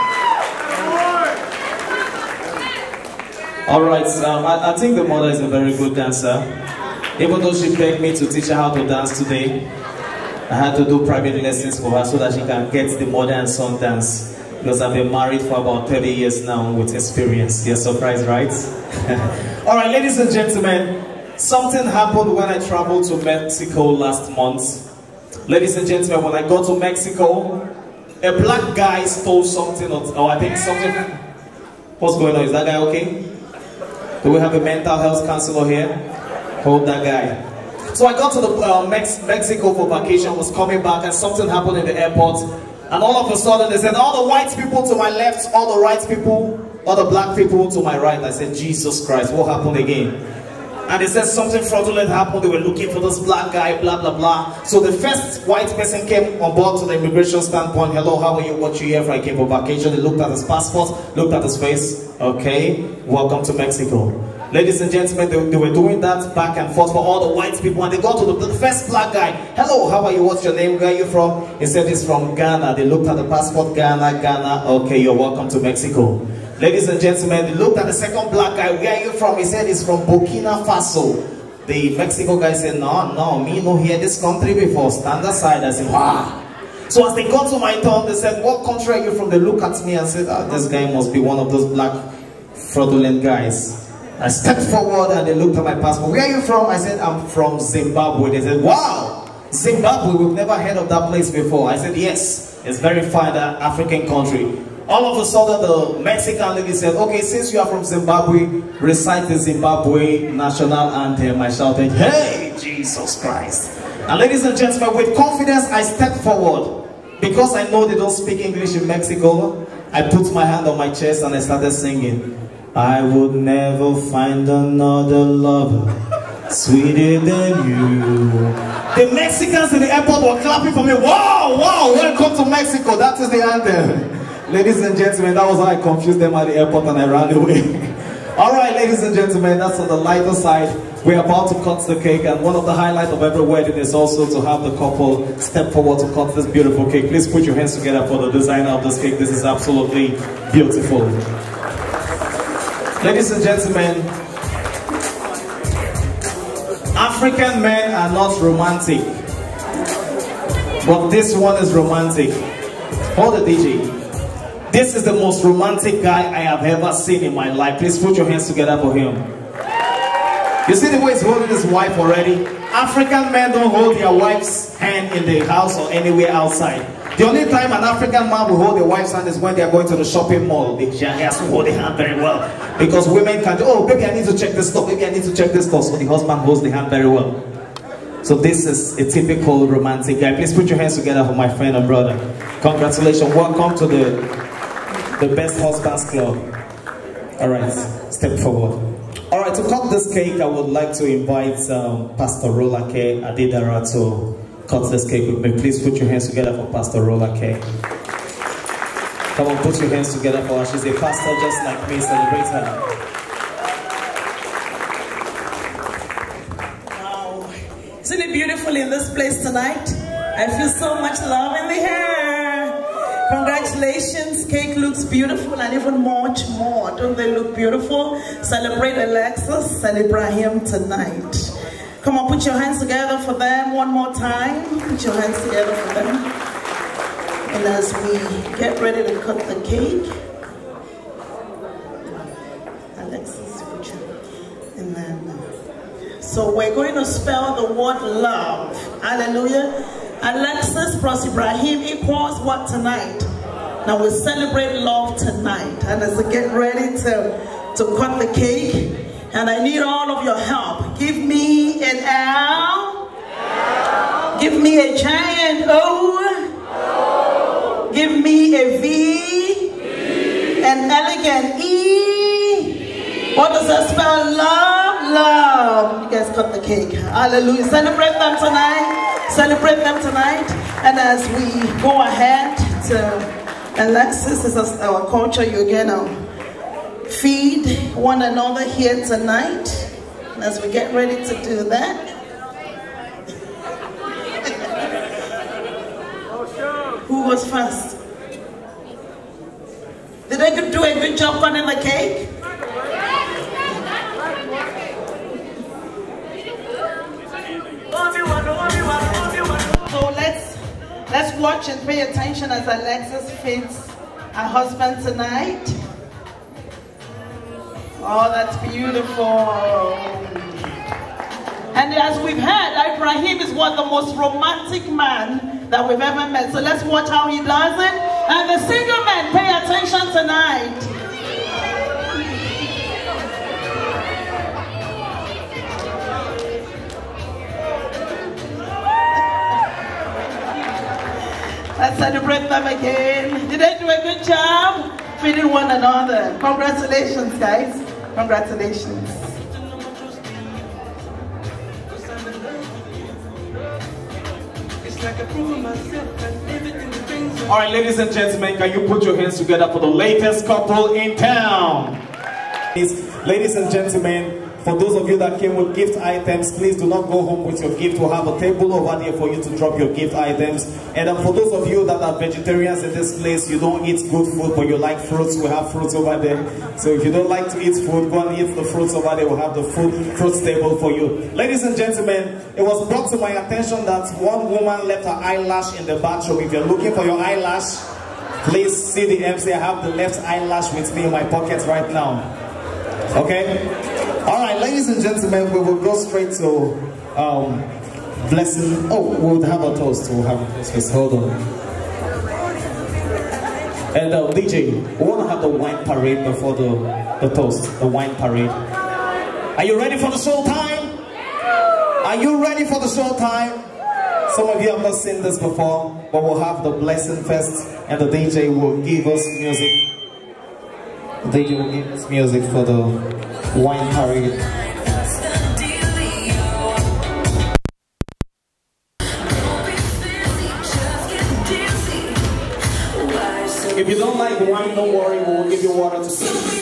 All right. I think the mother is a very good dancer. Even though she begged me to teach her how to dance today, I had to do private lessons for her so that she can get the mother and son dance. Because I've been married for about 30 years now with experience. You're surprised, right? All right, ladies and gentlemen. Something happened when I traveled to Mexico last month. Ladies and gentlemen, when I got to Mexico, a black guy stole something, or I think something. What's going on? Is that guy okay? Do we have a mental health counselor here? Hold that guy. So I got to the Mexico for vacation, was coming back, and something happened in the airport. And all of a sudden they said, all the white people to my left, all the white people, all the black people to my right. I said, Jesus Christ, what happened again? And they said something fraudulent happened. They were looking for this black guy, blah, blah, blah. So the first white person came on board to the immigration standpoint. Hello, how are you? What you here for? I came for vacation. They looked at his passport, looked at his face. Okay, welcome to Mexico. Ladies and gentlemen, they were doing that back and forth for all the white people. And they got to the first black guy. Hello, how are you? What's your name? Where are you from? He said he's from Ghana. They looked at the passport. Ghana. Okay, you're welcome to Mexico. Ladies and gentlemen, they looked at the second black guy. Where are you from? He said he's from Burkina Faso. The Mexico guy said, no, me no hear this country before. Stand aside. I said, wow. So as they got to my turn, they said, what country are you from? They looked at me and said, this guy must be one of those black fraudulent guys. I stepped forward and they looked at my passport. Where are you from? I said, I'm from Zimbabwe. They said, wow, Zimbabwe, we've never heard of that place before. I said, yes. It's very fine, that African country. All of a sudden, the Mexican lady said, okay, since you are from Zimbabwe, recite the Zimbabwe national anthem. I shouted, hey, Jesus Christ. And ladies and gentlemen, with confidence, I stepped forward. Because I know they don't speak English in Mexico, I put my hand on my chest and I started singing. I would never find another lover sweeter than you. The Mexicans in the airport were clapping for me. Wow, wow, welcome to Mexico. That is the anthem. Ladies and gentlemen, that was how I confused them at the airport and I ran away. Alright, ladies and gentlemen, that's on the lighter side. We're about to cut the cake, and one of the highlights of every wedding is also to have the couple step forward to cut this beautiful cake. Please put your hands together for the designer of this cake. This is absolutely beautiful. Ladies and gentlemen, African men are not romantic, but this one is romantic. Hold the DJ. This is the most romantic guy I have ever seen in my life. Please put your hands together for him. You see the way he's holding his wife already? African men don't hold their wife's hand in the house or anywhere outside. The only time an African man will hold their wife's hand is when they are going to the shopping mall. They has to hold their hand very well. Because women can, oh, baby, I need to check this stuff. Baby, I need to check this stuff. So the husband holds the hand very well. So this is a typical romantic guy. Please put your hands together for my friend and brother. Congratulations. Welcome to the Best Husbands Club. All right, step forward. All right, to cut this cake, I would like to invite Pastor Rolake Adidara to cut this cake with me. Please put your hands together for Pastor Rolake. Come on, put your hands together for her. She's a pastor just like me. Celebrate her. Wow. Isn't it beautiful in this place tonight? I feel so much love in the air. Congratulations, cake looks beautiful and even much more. Don't they look beautiful? Celebrate Alexis and Ibrahim tonight. Come on, put your hands together for them one more time. Put your hands together for them. And as we get ready to cut the cake, Alexis, put your, and then, so we're going to spell the word love. Hallelujah. Alexis plus Ibrahim equals what tonight? Now we celebrate love tonight. And as we get ready to cut the cake, and I need all of your help. Give me an L. Give me a giant O. Give me a V. An elegant E. What does that spell? Love, love. You guys cut the cake. Hallelujah. Celebrate them tonight. Celebrate them tonight. And as we go ahead to Alexis, this is our culture. You're gonna feed one another here tonight. And as we get ready to do that, who was first? Did they do a good job cutting the cake? So let's watch and pay attention as Alexis feeds her husband tonight. Oh, that's beautiful. And as we've heard, Ibrahim is one of the most romantic man that we've ever met. So let's watch how he does it. And the single men, pay attention tonight. Let's celebrate them again. Did they do a good job feeding one another? Congratulations, guys. Congratulations. All right, ladies and gentlemen, can you put your hands together for the latest couple in town? Ladies and gentlemen, for those of you that came with gift items, please do not go home with your gift. We'll have a table over there for you to drop your gift items. And for those of you that are vegetarians in this place, you don't eat good food, but you like fruits, we have fruits over there. So if you don't like to eat food, go and eat the fruits over there. We'll have the fruits table for you. Ladies and gentlemen, it was brought to my attention that one woman left her eyelash in the bathroom. If you're looking for your eyelash, please see the MC. I have the left eyelash with me in my pocket right now. Okay? All right, ladies and gentlemen, we will go straight to blessing. Oh, we'll have a toast. We'll have a toast. Hold on. And DJ, we want to have the wine parade before the toast, the wine parade. Are you ready for the show time? Are you ready for the show time? Some of you have not seen this before, but we'll have the blessing first, and the DJ will give us music. The DJ will give us music for the wine parade. If you don't like wine, don't worry, we will give you water to sip.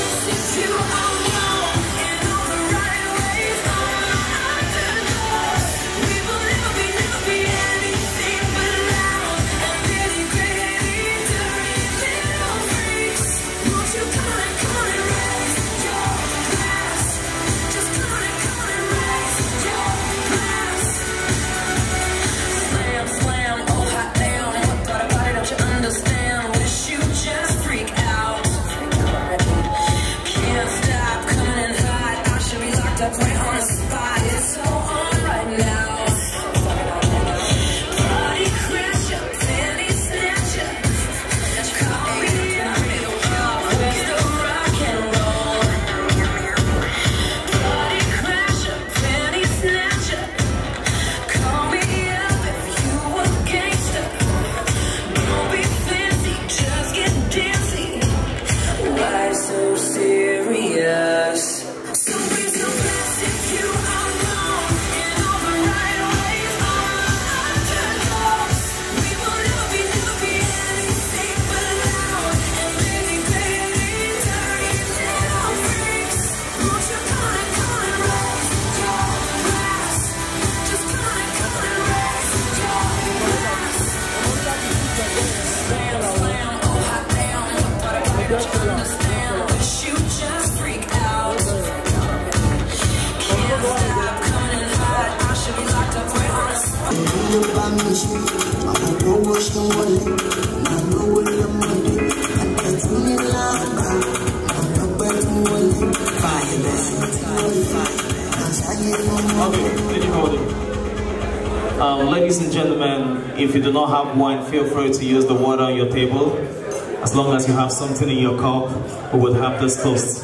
Ladies and gentlemen, if you do not have wine, feel free to use the water on your table. As long as you have something in your cup, we will have this toast.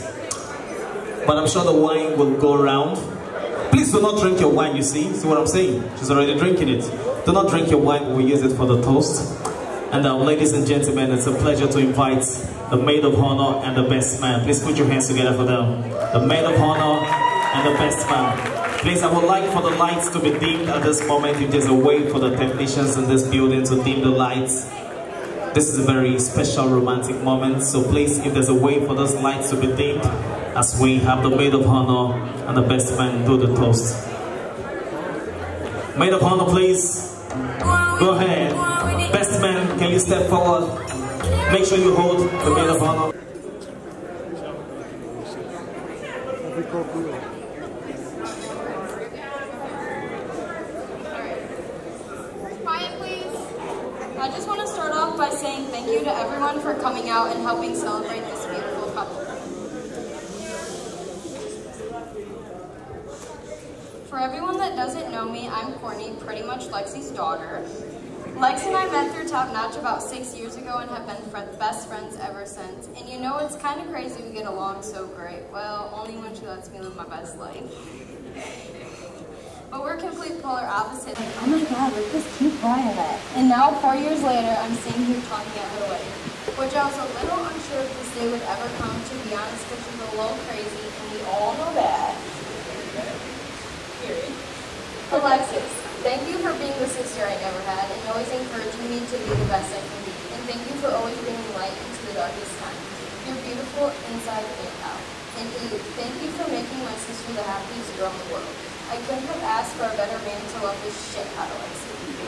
But I'm sure the wine will go around. Please do not drink your wine, you see? See what I'm saying? She's already drinking it. Do not drink your wine, we'll use it for the toast. And ladies and gentlemen, it's a pleasure to invite the maid of honor and the best man. Please put your hands together for them. The maid of honor and the best man. Please, I would like for the lights to be dimmed at this moment. If there's a way for the technicians in this building to dim the lights. This is a very special romantic moment. So please, if there's a way for those lights to be dimmed, as we have the maid of honor and the best man do the toast. Maid of honor, please. Go ahead. Best man, can you step forward? Make sure you hold the maid of honor. Quiet, please. I just want to start off by saying thank you to everyone for coming out and helping celebrate this beautiful couple. For everyone that doesn't know me, I'm Courtney, pretty much Lexi's daughter. Lex and I met through Top Notch about 6 years ago and have been best friends ever since. And you know, it's kind of crazy we get along so great. Well, only when she lets me live my best life. But we're complete polar opposites. Like, oh my god, look at this cute violet. And now, 4 years later, I'm sitting here talking at her wedding. Which I was a little unsure if this day would ever come, to be honest, because she's a little crazy, and we all know that. Period. Alexis, thank you for being the sister I never had, and always encouraging me to be the best I can be. And thank you for always bringing light into the darkest time. You're beautiful inside and out. And Eve, thank you for making my sister the happiest girl in the world. I couldn't have asked for a better man to love this shit out of us.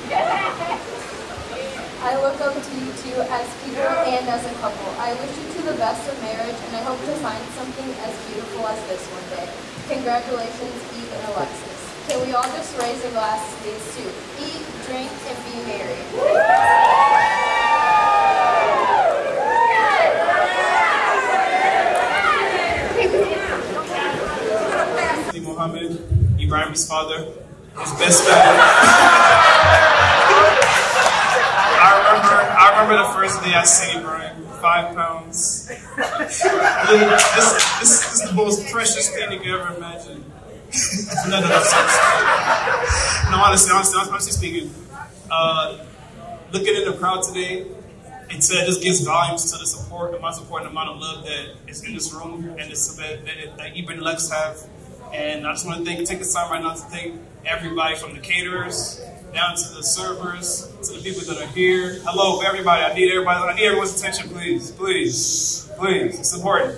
I look up to you two as people and as a couple. I wish you two the best of marriage, and I hope to find something as beautiful as this one day. Congratulations, Eve and Alexis. Can we all just raise a glass to these two? Eat, drink, and be merry. Ibrahim's father, his best friend. I remember the first day I seen Ibrahim. 5 pounds. This is the most precious thing you could ever imagine. None of that. No, honestly speaking, looking in the crowd today, it just gives volumes to the support and my support and the amount of love that is in this room and that Ibrahim and Lex have. And I just want to take this time right now to thank everybody from the caterers down to the servers, to the people that are here. Hello, everybody. I need everyone's attention, please. Please. Please. It's important.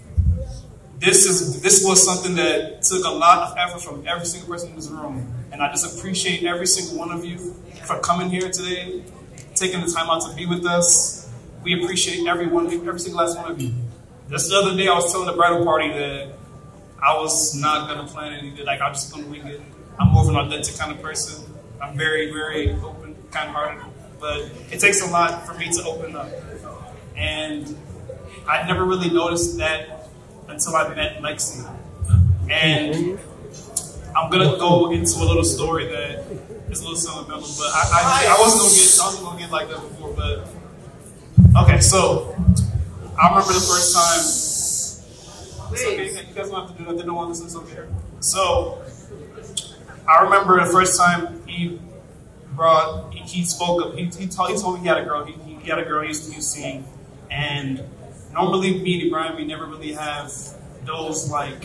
This was something that took a lot of effort from every single person in this room. And I just appreciate every single one of you for coming here today, taking the time out to be with us. We appreciate every single last one of you. Just the other day, I was telling the bridal party that I was not going to plan anything. Like, I'm just going to wing it. I'm more of an authentic kind of person. I'm very, very open, kind-hearted. But it takes a lot for me to open up. And I never really noticed that until I met Lexi. And I'm going to go into a little story that is a little sentimental, but I wasn't gonna get like that before, but okay, so I remember the first time. It's okay, you guys don't have to do that, they don't want to listen, it's okay. So I remember the first time he spoke up, he told me he had a girl, he had a girl he used to seeing, and normally me and Ibrahim, we never really have those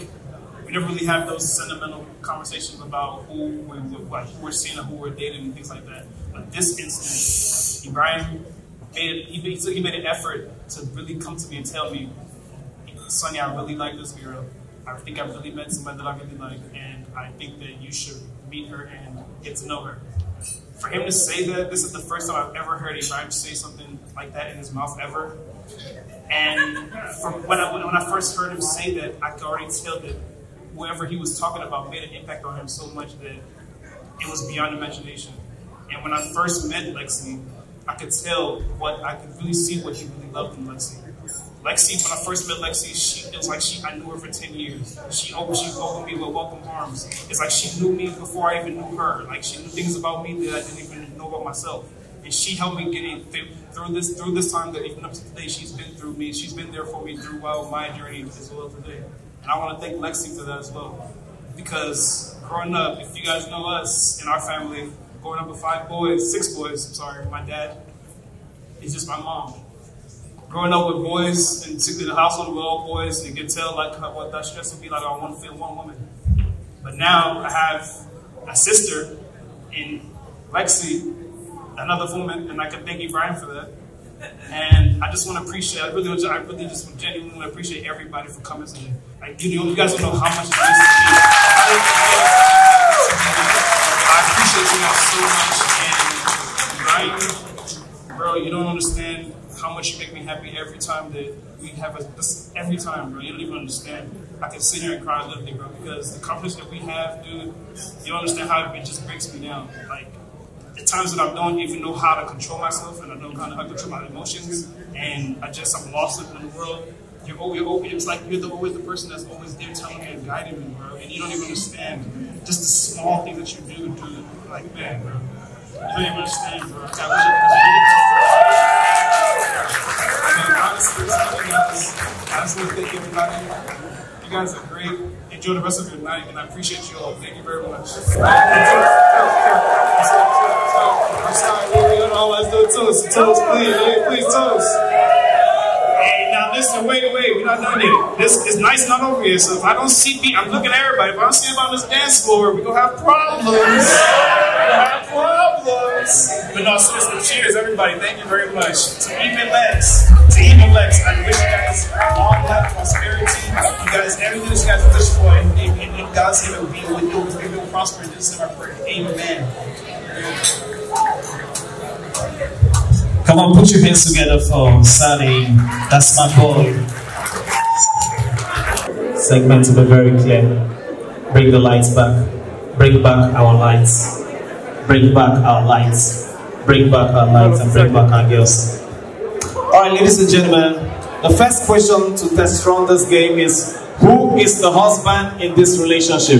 sentimental conversations about who we're seeing or who we're dating and things like that. But this instant, Ibrahim made an effort to really come to me and tell me, Sonny, I really like this girl. I think I really met somebody that I really like, and I think that you should meet her and get to know her. For him to say that, this is the first time I've ever heard Ibrahim say something like that in his mouth ever. And when I first heard him say that, I could already tell that whoever he was talking about made an impact on him so much that it was beyond imagination. And when I first met Lexi, I could really see what he really loved in Lexi. Lexi, when I first met Lexi, it was like I knew her for 10 years. She welcomed me with welcome arms. It's like she knew me before I even knew her. Like she knew things about me that I didn't even know about myself. And she helped me get through this time that even up to today, she's been through me. She's been there for me throughout my journey as well today. And I want to thank Lexi for that as well. Because growing up, if you guys know us in our family, growing up with 6 boys, I'm sorry, my dad is just my mom. Growing up with boys and in the household with all boys, you can tell like what that stress would be like on one woman. But now I have a sister in Lexi, another woman, and I can thank Ibrahim for that. And I just want to appreciate, I really just genuinely want to appreciate everybody for coming today. Like, you guys don't know how much it means to me. I appreciate you guys so much. And Ibrahim, bro, you don't understand how much you make me happy every time that we have every time, bro. You don't even understand. I can sit here and cry literally, bro, because the confidence that we have, dude, you don't understand how it just breaks me down. Like, at times that I don't even know how to control myself and I don't know how to control my emotions, and I'm lost in the world. It's like you're always the person that's always there telling me and guiding me, bro, and you don't even understand just the small things that you do, dude. Like, man, bro, you don't even understand, bro. Honestly, I just want to thank everybody. You guys are great. Enjoy the rest of your night, and I appreciate you all. Thank you very much. I'm sorry, we don't always do toast. Toast, please, toast. Hey, now listen, wait, we're not done yet. This is nice, not over here. So if I don't see me, I'm looking at everybody. If I don't see him on this dance floor, we're gonna have problems. But no, seriously, cheers, everybody. Thank you very much. To even Lex, I wish you guys long life, prosperity. You guys, everything that you guys wish for, and God's name will be with you. We will prosper in this name, I pray. Amen. Come on, put your hands together for Sally. That's my boy. Segment to be very clear. Bring the lights back. Bring back our lights. Bring back our lights. Bring back our lights and bring back our girls. Alright, ladies and gentlemen, the first question to test around this game is, who is the husband in this relationship?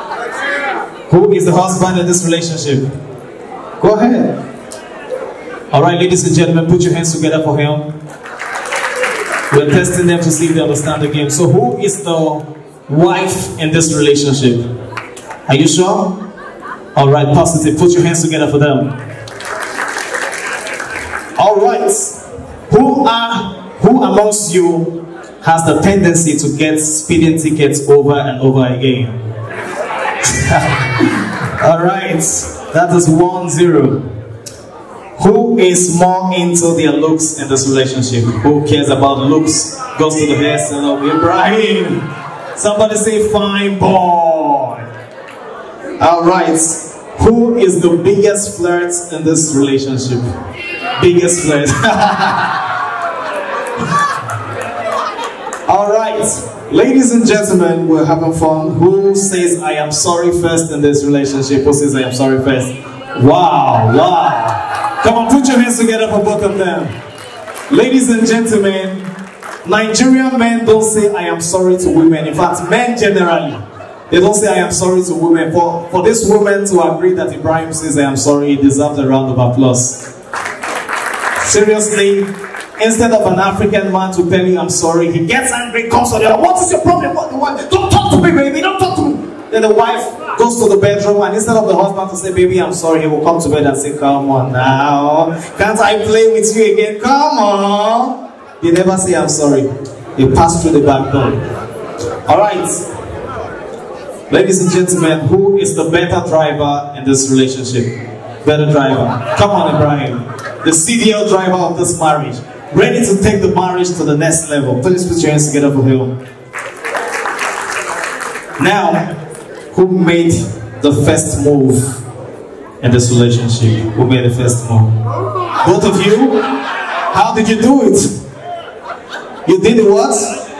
Who is the husband in this relationship? Go ahead. All right, ladies and gentlemen, put your hands together for him. We're testing them to see if they understand the game. So who is the wife in this relationship? Are you sure? All right, positive. Put your hands together for them. All right. Who amongst you has the tendency to get speeding tickets over and over again? All right. That is 1-0. Who is more into their looks in this relationship? Who cares about looks? Goes to the hair salon. Ibrahim. Somebody say fine boy. All right. Who is the biggest flirt in this relationship? Biggest flirt. All right. Ladies and gentlemen, we're having fun. Who says I am sorry first in this relationship? Who says I am sorry first? Wow, wow. Come on, put your hands together for both of them. Ladies and gentlemen, Nigerian men don't say I am sorry to women. In fact, men generally, they don't say I am sorry to women. For this woman to agree that Ibrahim says I am sorry, he deserves a round of applause. Seriously, instead of an African man to tell you I'm sorry, he gets angry, comes to the other. What is your problem? Don't talk to me, baby, don't talk to me. Then the wife goes to the bedroom, and instead of the husband to say, baby, I'm sorry, he will come to bed and say, come on now. Can't I play with you again? Come on. They never say, I'm sorry. They pass through the back door. All right. Ladies and gentlemen, who is the better driver in this relationship? Better driver. Come on, Ibrahim. The CDL driver of this marriage. Ready to take the marriage to the next level. Please put your hands together for him. Now, who made the first move in this relationship? Who made the first move? Both of you? How did you do it? You did what?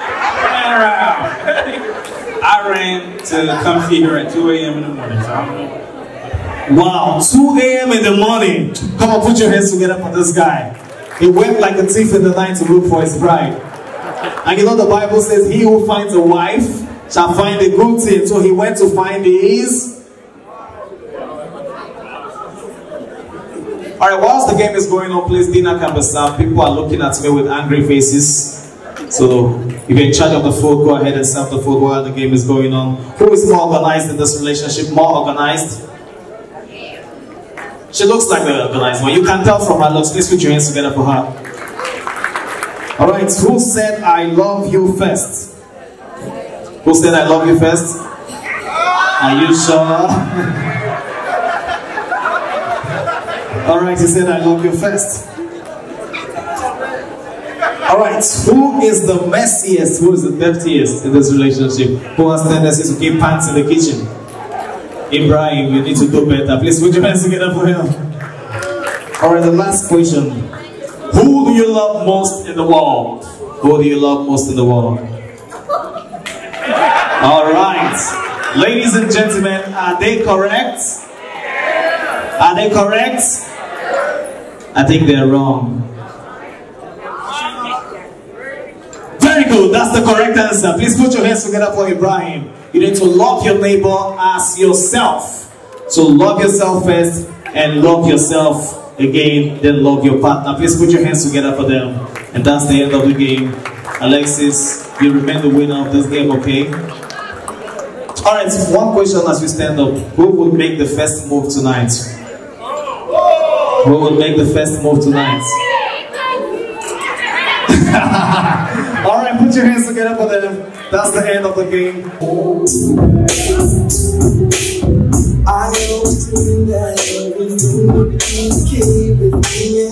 I ran to come see her at 2 a.m. in the morning. So I don't know. Wow, 2 a.m. in the morning. Come on, put your hands together for this guy. He went like a thief in the night to look for his bride. And you know the Bible says, he who finds a wife shall find a good thing. So he went to find his. Alright, whilst the game is going on, please dinner can be served. People are looking at me with angry faces. So if you're in charge of the food, go ahead and serve the food while the game is going on. Who is more organized in this relationship? More organized? She looks like the organized one. You can tell from her looks. Please put your hands together for her. Alright, who said I love you first? Who said I love you first? Are you sure? Alright, he said I love you first. Alright, who is the messiest, who is the dirtiest in this relationship? Who has tendency to keep pants in the kitchen? Ibrahim, you need to do better. Please put your hands together for him. Alright, the last question. Who do you love most in the world? Who do you love most in the world? Alright. Ladies and gentlemen, are they correct? Are they correct? I think they're wrong. Very good, that's the correct answer. Please put your hands together for Ibrahim. You need to love your neighbor as yourself. So love yourself first and love yourself again, then love your partner. Please put your hands together for them. And that's the end of the game. Alexis, you remain the winner of this game, okay? Alright, one question as we stand up. Who would make the first move tonight? Who would make the first move tonight? Alright, put your hands together for them. That's the end of the game. I always think that everything would be okay with me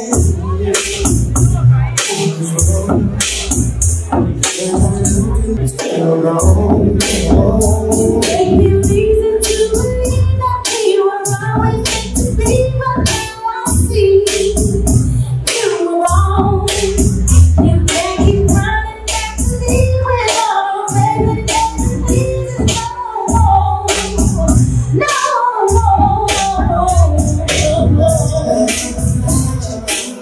and you. Reason to believe that we were always meant to be, but now I see you were wrong. You can't keep running back to me with all the reasons no.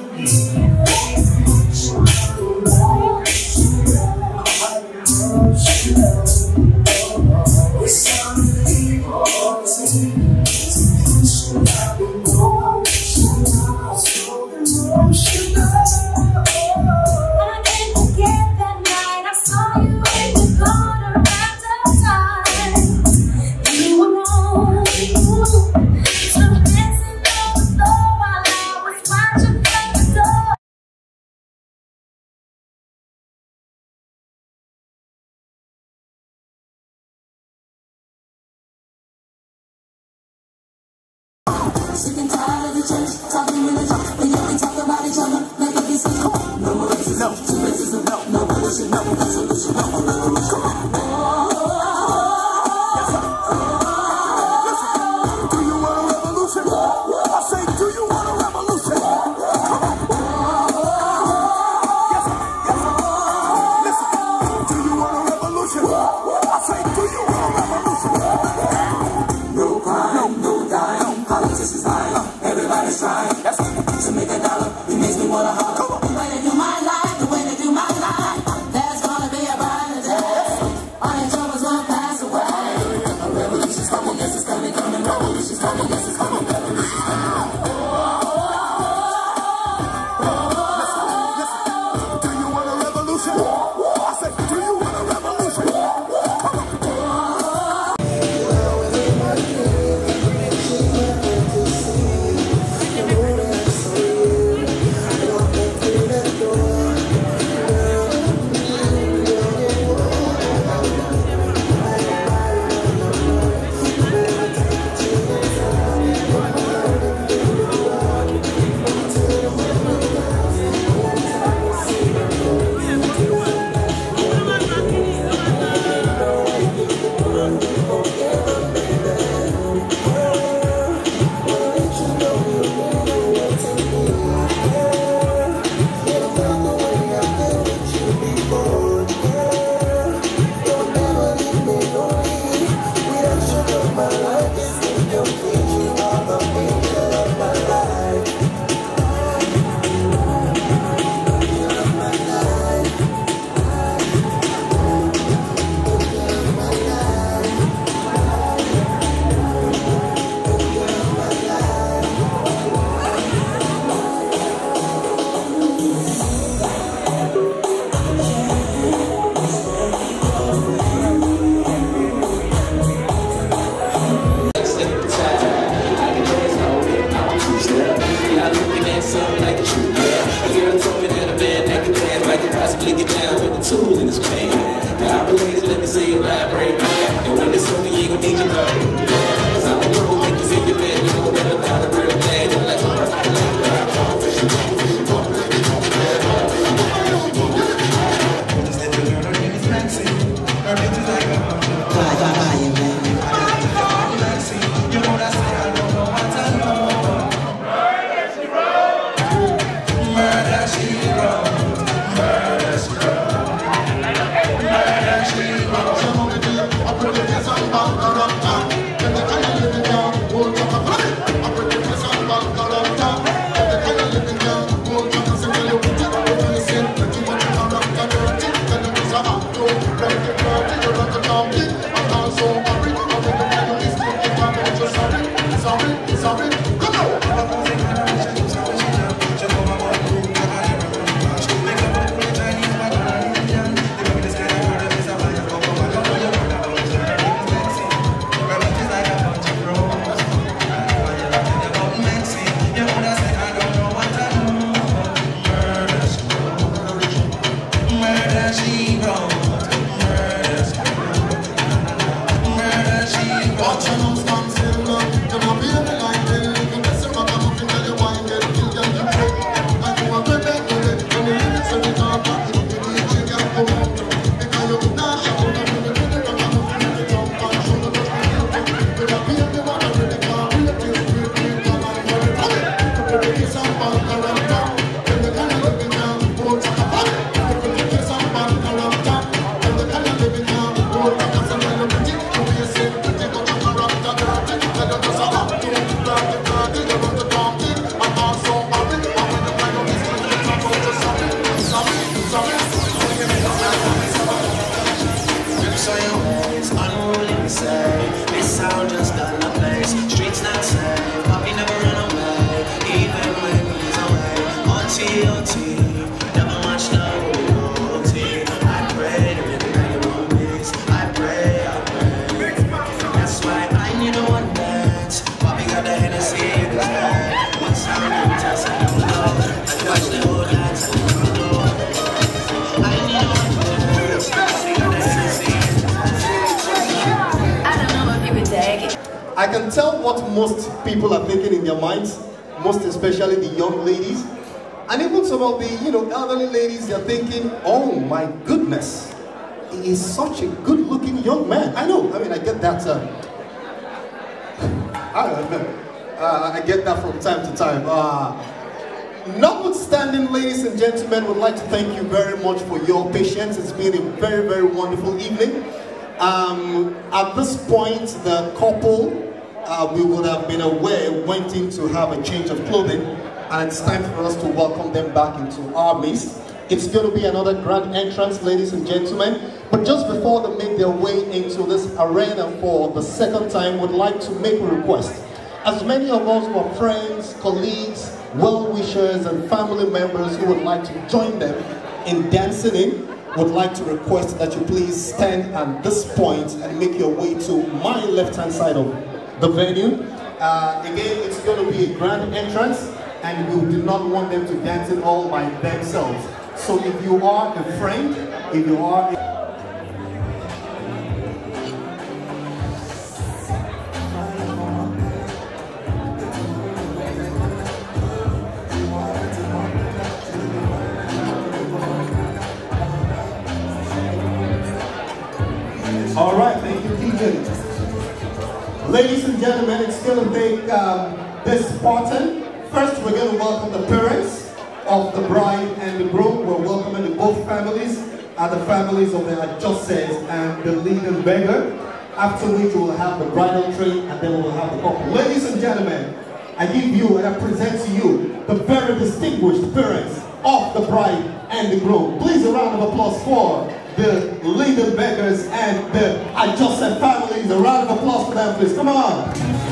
revolution, no resolution, no revolution. Come on. Do you want a revolution? I say, do you want a revolution? Come on. Yes, yes. Listen, do you want a revolution? I say, do you want a revolution? No crime, no dime, politics is high, everybody's trying to make a dollar. It makes me wanna holler. The way they do my life, the way they do my life, there's gonna be a brighter day. All your troubles will pass away. A revolution's coming, yes it's coming, coming. Revolution's coming, yes it's coming, revolution's coming. Listen, do you want a revolution? I said, do you want a revolution? I can tell what most people are thinking in their minds, most especially the young ladies. And even some of the, elderly ladies, they're thinking, oh my goodness, he is such a good-looking young man. I know, I get that. I get that from time to time. Notwithstanding, ladies and gentlemen, we'd like to thank you very much for your patience. It's been a very, very wonderful evening. At this point, the couple, we would have been aware, went in to have a change of clothing, and it's time for us to welcome them back into our midst. It's going to be another grand entrance, ladies and gentlemen. But just before they make their way into this arena for the second time, we'd like to make a request. As many of us who are friends, colleagues, well-wishers, and family members who would like to join them in dancing in, would like to request that you please stand at this point and make your way to my left-hand side of the venue. Again, it's going to be a grand entrance, and we do not want them to dance it all by themselves. So if you are a friend, if you are all right, thank you, DJ. Ladies and gentlemen, it's going to take this Spartan. First, we're going to welcome the parents of the bride and the groom. We're welcoming the both families, the families of the Ayoola and the leading beggar. After which we will have the bridal train, and then we will have the couple. Ladies and gentlemen, I give you and I present to you the very distinguished parents of the bride and the groom. Please, a round of applause for the leading beggars and the Ayoola families. A round of applause for them, please. Come on.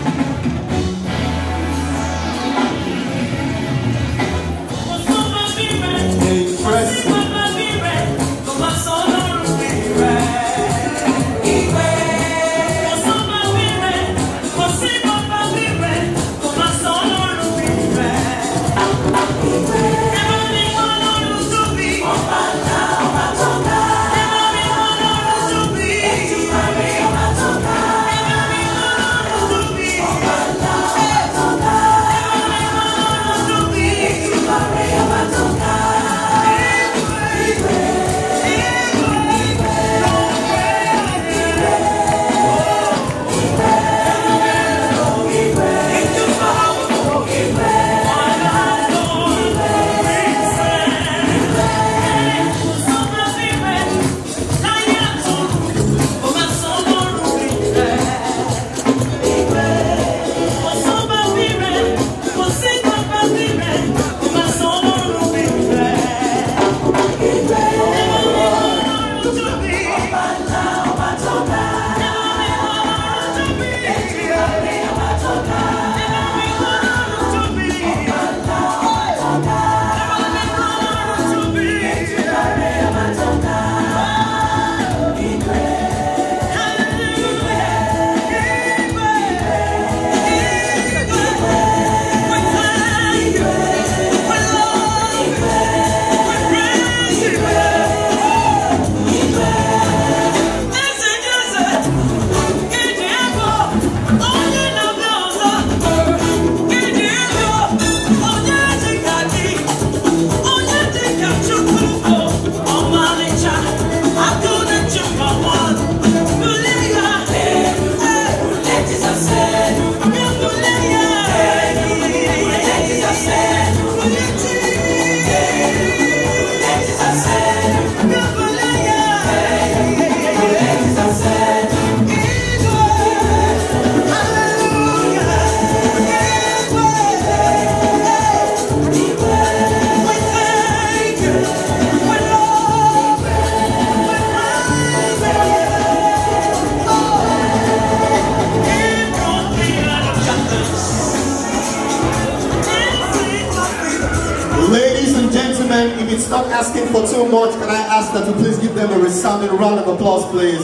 If it's not asking for too much, can I ask that you please give them a resounding round of applause, please,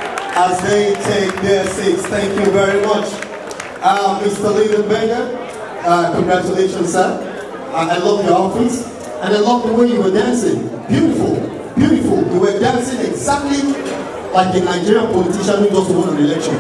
as they take their seats. Thank you very much. Mr. Leading Beggar, congratulations, sir. I love your outfits, and I love the way you were dancing. Beautiful, beautiful. You were dancing exactly like a Nigerian politician who just won an election.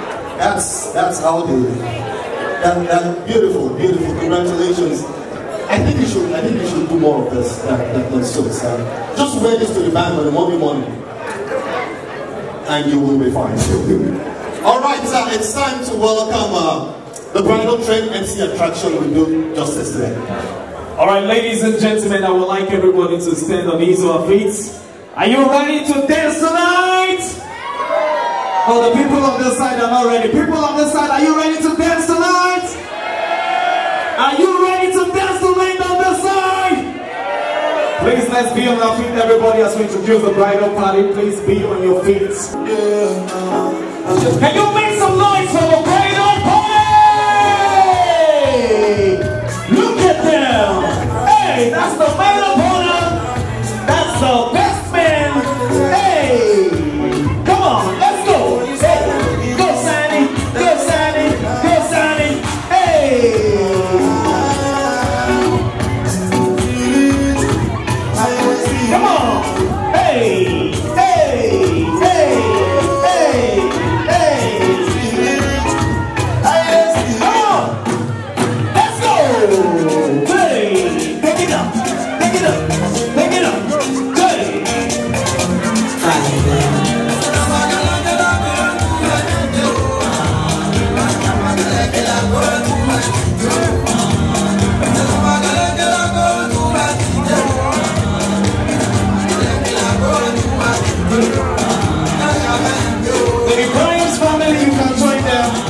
That's how they... Beautiful, beautiful. Congratulations. I think you should do more of this than suits. Just wear this to the bank on the Monday morning, and you will be fine. All right, it's time to welcome the bridal train MC attraction we do justice today. All right, ladies and gentlemen, I would like everybody to stand on his or her feet. Are you ready to dance tonight? Oh, the people on this side are not ready. People on this side, are you ready to dance tonight? Are you ready to dance tonight on this side? Please, let's be on our feet, everybody, as we introduce the bridal party. Please be on your feet. Can you make some noise for the bridal party? Look at them. Hey, that's the bridal party. That's the best man. Hey, come on, let's go. Hey, go Sandy, go Sandy, go Sandy. Hey. Come on. Hey, hey, hey, hey, hey. Come on. Let's go. Hey, pick it up, pick it up, pick it up. Hey. The Ibrahim's family, you can join them.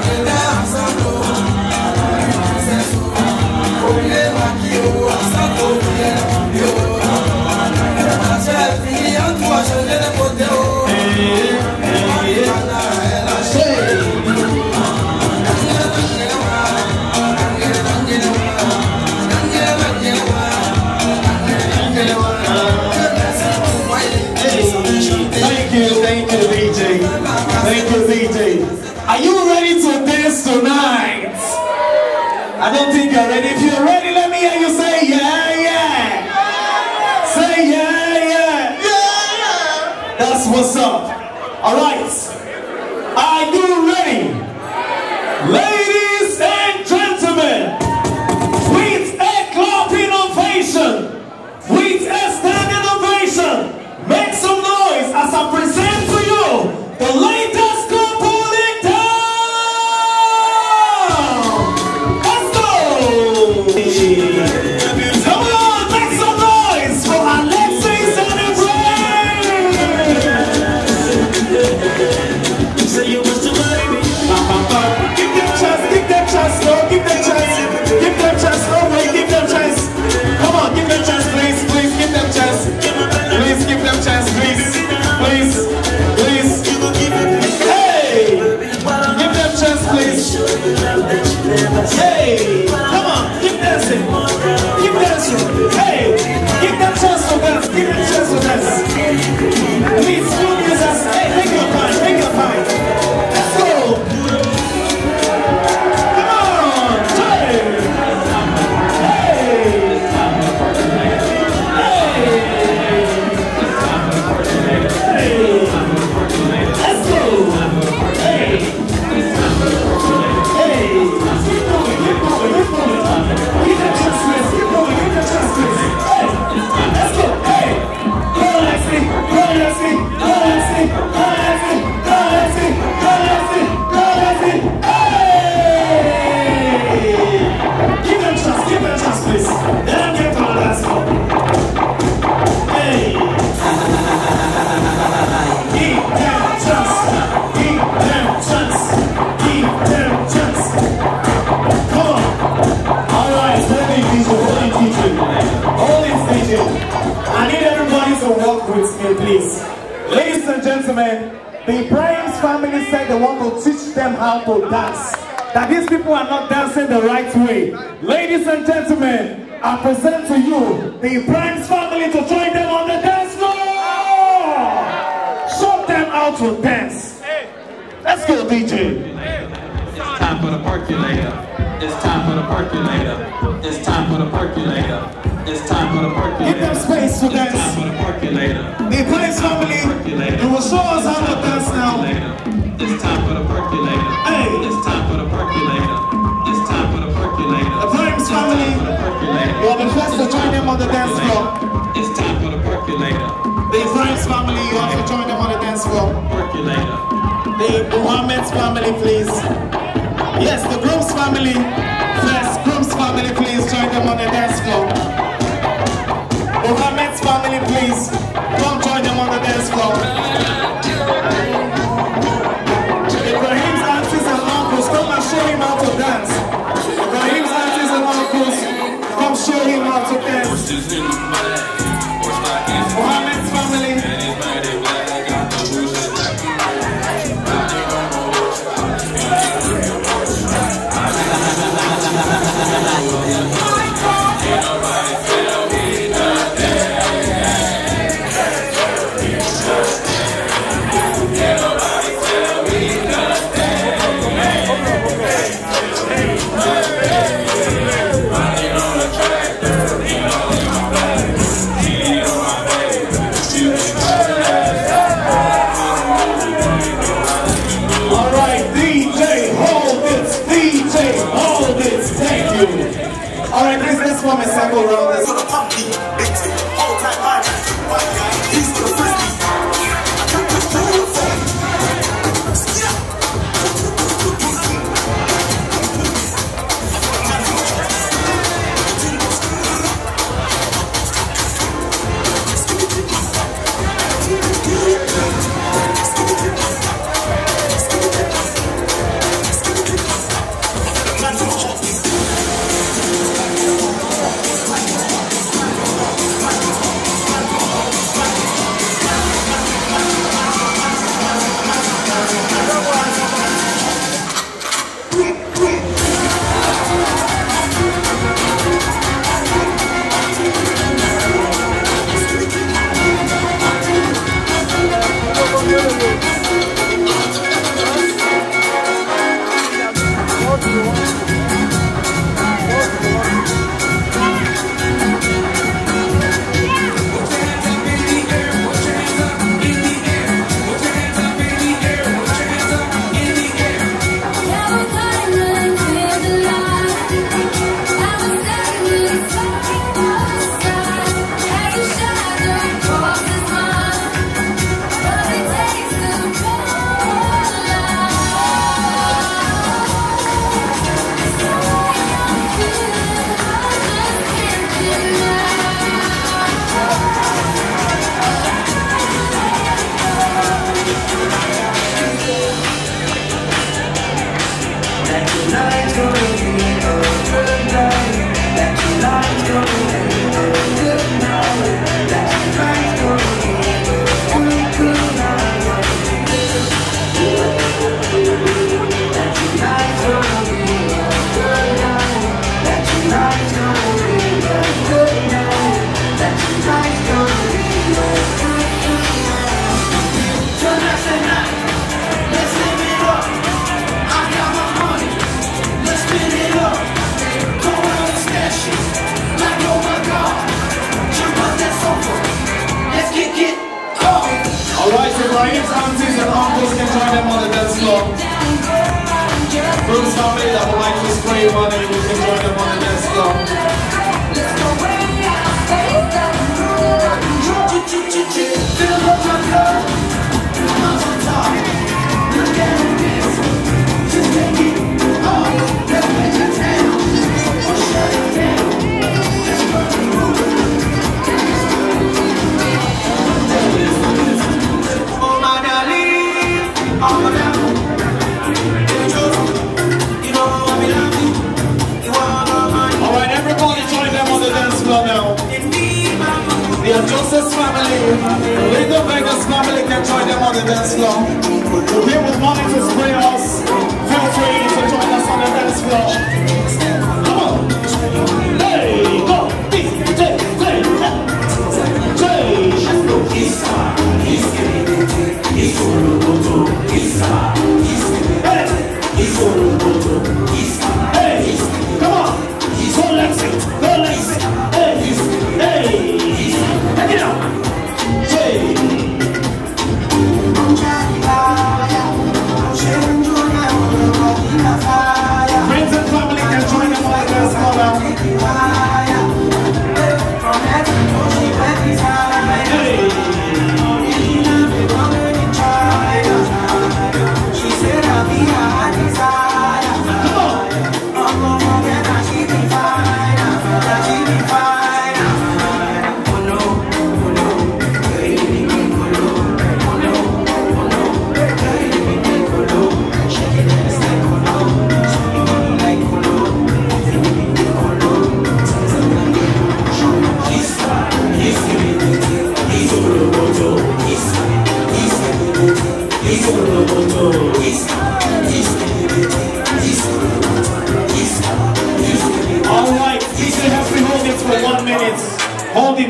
Thank you, DJ. Thank you, DJ. Are you ready to dance tonight? I don't think you're ready. If you're ready, let me hear you say yeah, yeah. Say yeah, yeah. Yeah, yeah. That's what's up. All right. Are you ready? Ladies and gentlemen, with a clapping ovation, with a standing ovation, make some noise as I present to you the latest couple in town. Let's go. Come on, make some noise for Alexis and Ibrahim. Say you want to marry me. Give them chance, give them chance, no, give them chance, give them chance, no way, give them chance. Come on, give them chance, please, please, give them chance. Please give them chance, please, please, please. Hey, give them chance, please. Hey, come on, keep dancing, keep dancing. Hey, give them chance to dance, give them chance to dance. Please, good users, hey, take your time, take your time. Let's go. Come on, hey, hey, let's go. Hey, hey, keep going, keep going, keep going. Give them chance, please. Keep going, give them chance, please. Hey, let's go. Hey, go Lexi, go Lexi, go Lexi, go Lexi, go Lexi, go Lexi, go Lexi. Hey, give them chance, please. Let them get on the dance floor. Hey, give them chance, give them chance, give them chance. Come on. All right, hold it, DJ. I need everybody to walk with me, please. Ladies and gentlemen, the Ibrahim's family said they want to teach them how to dance. That these people are not dancing the right way. Ladies and gentlemen, I present to you the Ibrahim's family to join them on the dance floor. Show them how to dance. Let's go, DJ. It's time for the percolator. It's time for the percolator. It's time for the percolator. It's time for the percolator. Give them space to dance. It's time for the percolator. The Ibrahim's family, you will show us how to dance now. It's time for the percolator. Hey. It's time for the percolator. It's time for the percolator. The Primes family, you are the first to join them on the dance floor. It's time for the percolator. The Primes family, you have to join them on the dance floor. Percolator. The Muhammad's family, please. Yes, the Groom's family. First, Groom's family, please join them on the dance floor. Muhammad's family, please come join them on the dance floor. Ibrahim's aunties and uncles, come and show him how to dance. Ibrahim's aunties and uncles, come show him how to dance. Muhammad's family. Alright, please let's form a circle around this. Ibrahim's aunties and uncles can join them on the dance floor. Bruce's family that would like to spray money, we can join them on the dance floor. Fill up my cup, I'm on top. Look at this, just take it off. Let's make it down, or shut it down. Let's run the room. Oh my darling, oh my darling, you know I love you. You are mine. All right, everybody join them on the dance floor now. The Joseph's family, Little Vegas family can join them on the dance floor. We're here with money to spray us. Feel free to join us on the dance floor. Come on. Hey, go. DJ, play. Play. Hey, come on. Go Lexi. Go Lexi. Hey, hey. Take it out. Hey.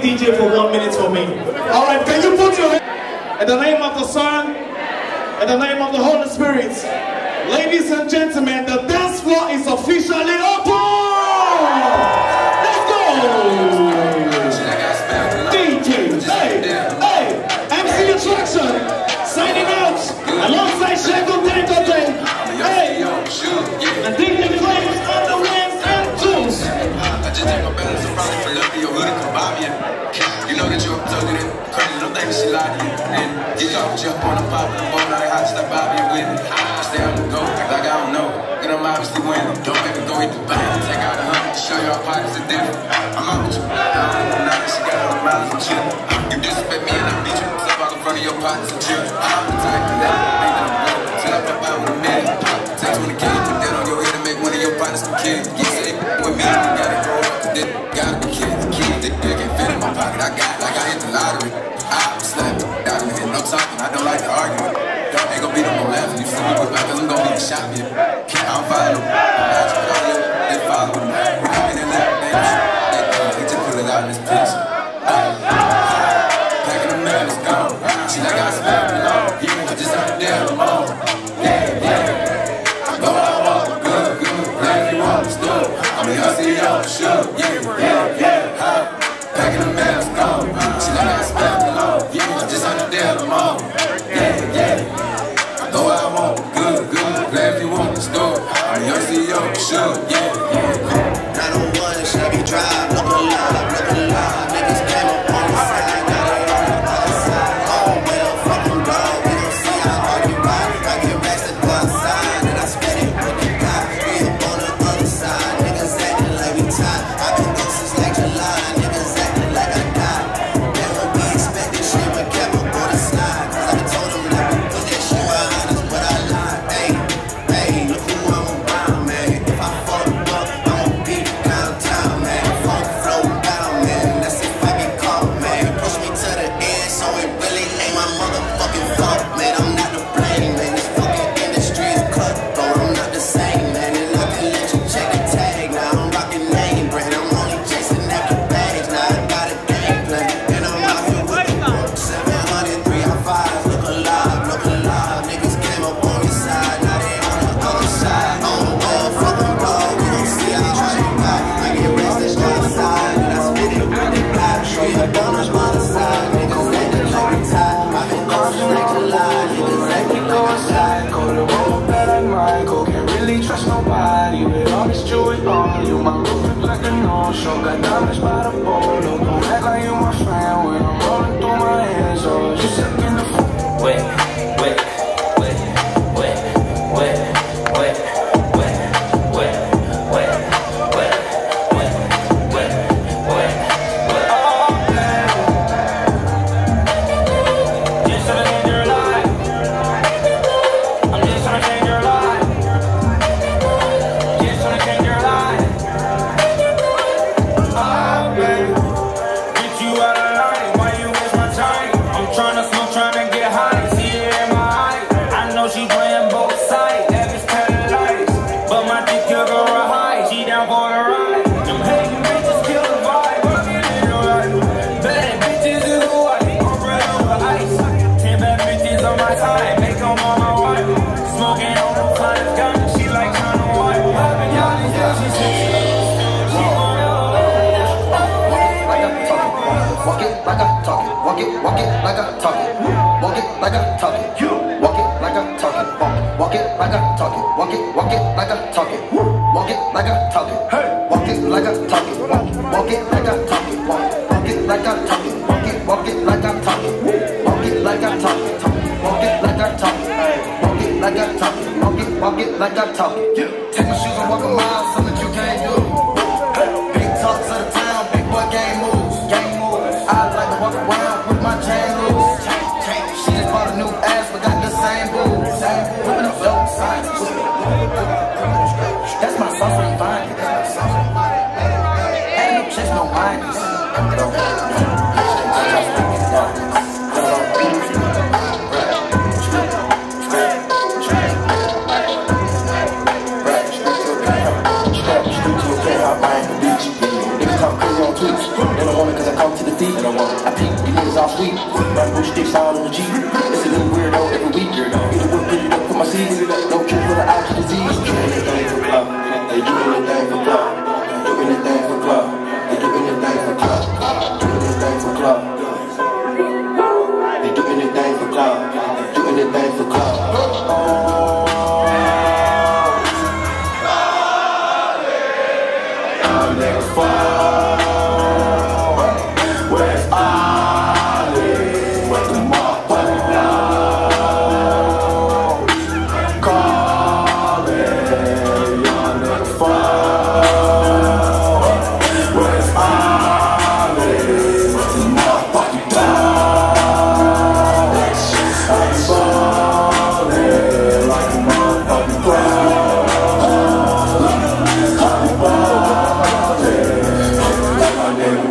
DJ for 1 minute for me. All right, can you put your hand in the name of the Son, in the name of the Holy Spirit. Ladies and gentlemen, the dance floor is officially open. Let's go. DJ, hey, MC Attraction, signing out alongside Shego Tangote. Hey, and DJ Flames on the winds and twos. I just take my balance and probably pull up in your hood and come by me. You know that you're uploaded and crazy, don't think she lied to you. And you talk jump on the pop, the ball, now they hot, stop by me with me. Stay on the go, act like I don't know. And I'm obviously winning. Don't make me go hit the bank. Take out the hunt, show y'all pockets are different. I'm out with you. I don't know now that she got all the miles and chill. You disrespect me and I beat you. Step out in front of your pockets and chill. I'm the type of that make that I'm real. Till I pop out with a million. Take 20K, put that on your head and make one of your partners some kids. You say with me, you gotta grow up. This gotta be kids. They can't fit in my pocket. I got like I hit the lottery. I'm slapping. I don't hit no talking. I don't like to argue. Ain't gon' be no more laughing. You see me with my cause I'm gon' be shot me. I don't follow them. They follow them. I'm in that lap. They just pull it out in this piece. Packing the man is gone. She like I smell it alone. I just out there alone. I know I want good. Glad you want the store. I'm a young CEO, sure. Packing the man is gone. She like I smell it alone. I just out there alone. Though I want good, glad if you want the store. I'm your CEO, sure, 901 Chevy Drive, look alive, niggas came up on the side, now they on the other side. Oh, we don't fucking go, we don't see how hard you ride. I get racks to the side, and I spend it with the guy. We up on the other side, niggas acting like we tied. I've been gone since like July, niggas acting like I died. They won't be expecting shit, but kept up on the slide. Cause I told them that we put that shit behind us, but I lied. Hey, look who I'm around, man. If I fuck up, I'ma be downtown, man. Funk flow down, man. That's if I get caught, man. Push me to the end, so it really ain't my motherfucking fault, man. I'm not to blame, man. This fucking industry is cutthroat. I'm not the same, man. And I can let you check the tag. Now I'm rocking name brand. I'm only chasing after bags. Now I got a game plan. And I'm out here with the book. 700, 305. Look alive. Niggas came up on this side. Now they on the other side. On the wall, fucking dog. We don't see how hard you ride. I get raced to the side. And I spit it with the black. We up on the other side. Niggas acting like we tied. I've been gone since like July. Niggas acting like I died. Go to road that I might go, can't really trust nobody. With all this jewelry on you, my roof is like a no-show. Got diamonds by the bowl, don't act like you my friend. When I'm rolling through my hands, oh, you second the foot. Wet. Walk it like I talk it. Walk it like I talk it. Walk it like I talk it. Walk it like I talk it. Walk it like I talk it. Walk it like I talk it. Walk it like I talk it. Walk it like I talk it. Walk it like I talk it. Walk it like I talk it. Walk it like I talk it. Walk it like I talk it. Walk it like I talk it. Walk it like I talk it. Take my shoes and walk a mile, something you can't do. Big talks of the town, big boy game moves. I like to walk around with my chain loose. She just bought a new ass, but got the same boobs. Whipping up dope signs. That's my sauce when you find it. Ain't no chicks, no mindies. Niggas talk crazy on tweets. They don't want me cause I come to the feet. that I want. I peep, these niggas all sweet. Bamboo sticks all in the Jeep. It's a little weirdo every week. Get the whip, put it up for my seeds. No cure for the allergy disease. Do anything for club. They do anything for club. Do anything for club. They do anything for club. Do anything for club. They do anything for club. Do anything for club. Y'all niggas fall. Where's Ollie? Where's the motherfucking dog? Call it. Y'all niggas fall. Where's Ollie? Where's the motherfucking dog? I'm falling like a motherfucking cloud. I'm falling like my nigga.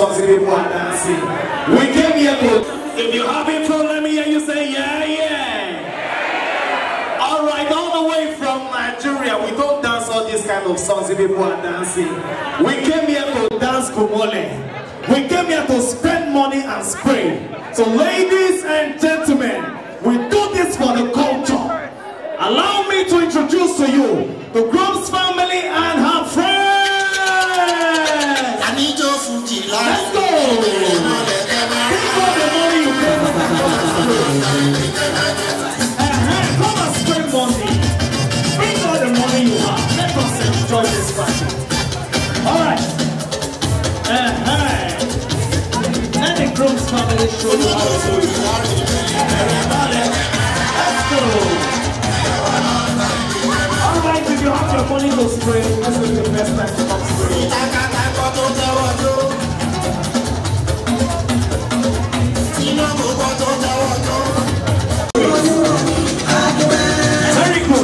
songs that people are dancing. We came here to. If you're having fun, let me hear you say yeah, yeah. All right, all the way from Nigeria, we don't dance all these kind of songs that people are dancing. We came here to dance kumole. We came here to spend money and spray. So ladies and gentlemen, we do this for the culture. Allow me to introduce to you the groom's family and her friends. Let's go. Bring all the money you pay for the come and spend money. Bring all the money you have. Let us enjoy this party. All right. Let the groom's family show you how to do it. Everybody, let's go. Alright, if you have your money to spray, this is the best time to come spray. Very good.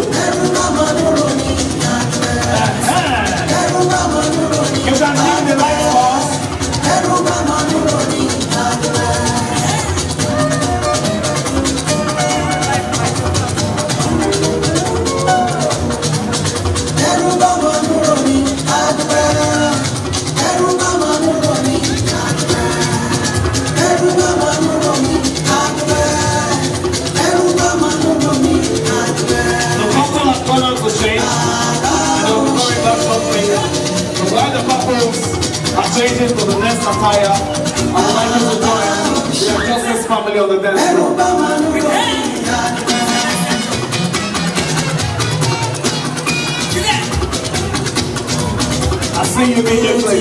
You can leave the light first. Changing to the next attire. I would like you to join the Justice family on the dance floor. I see you immediately.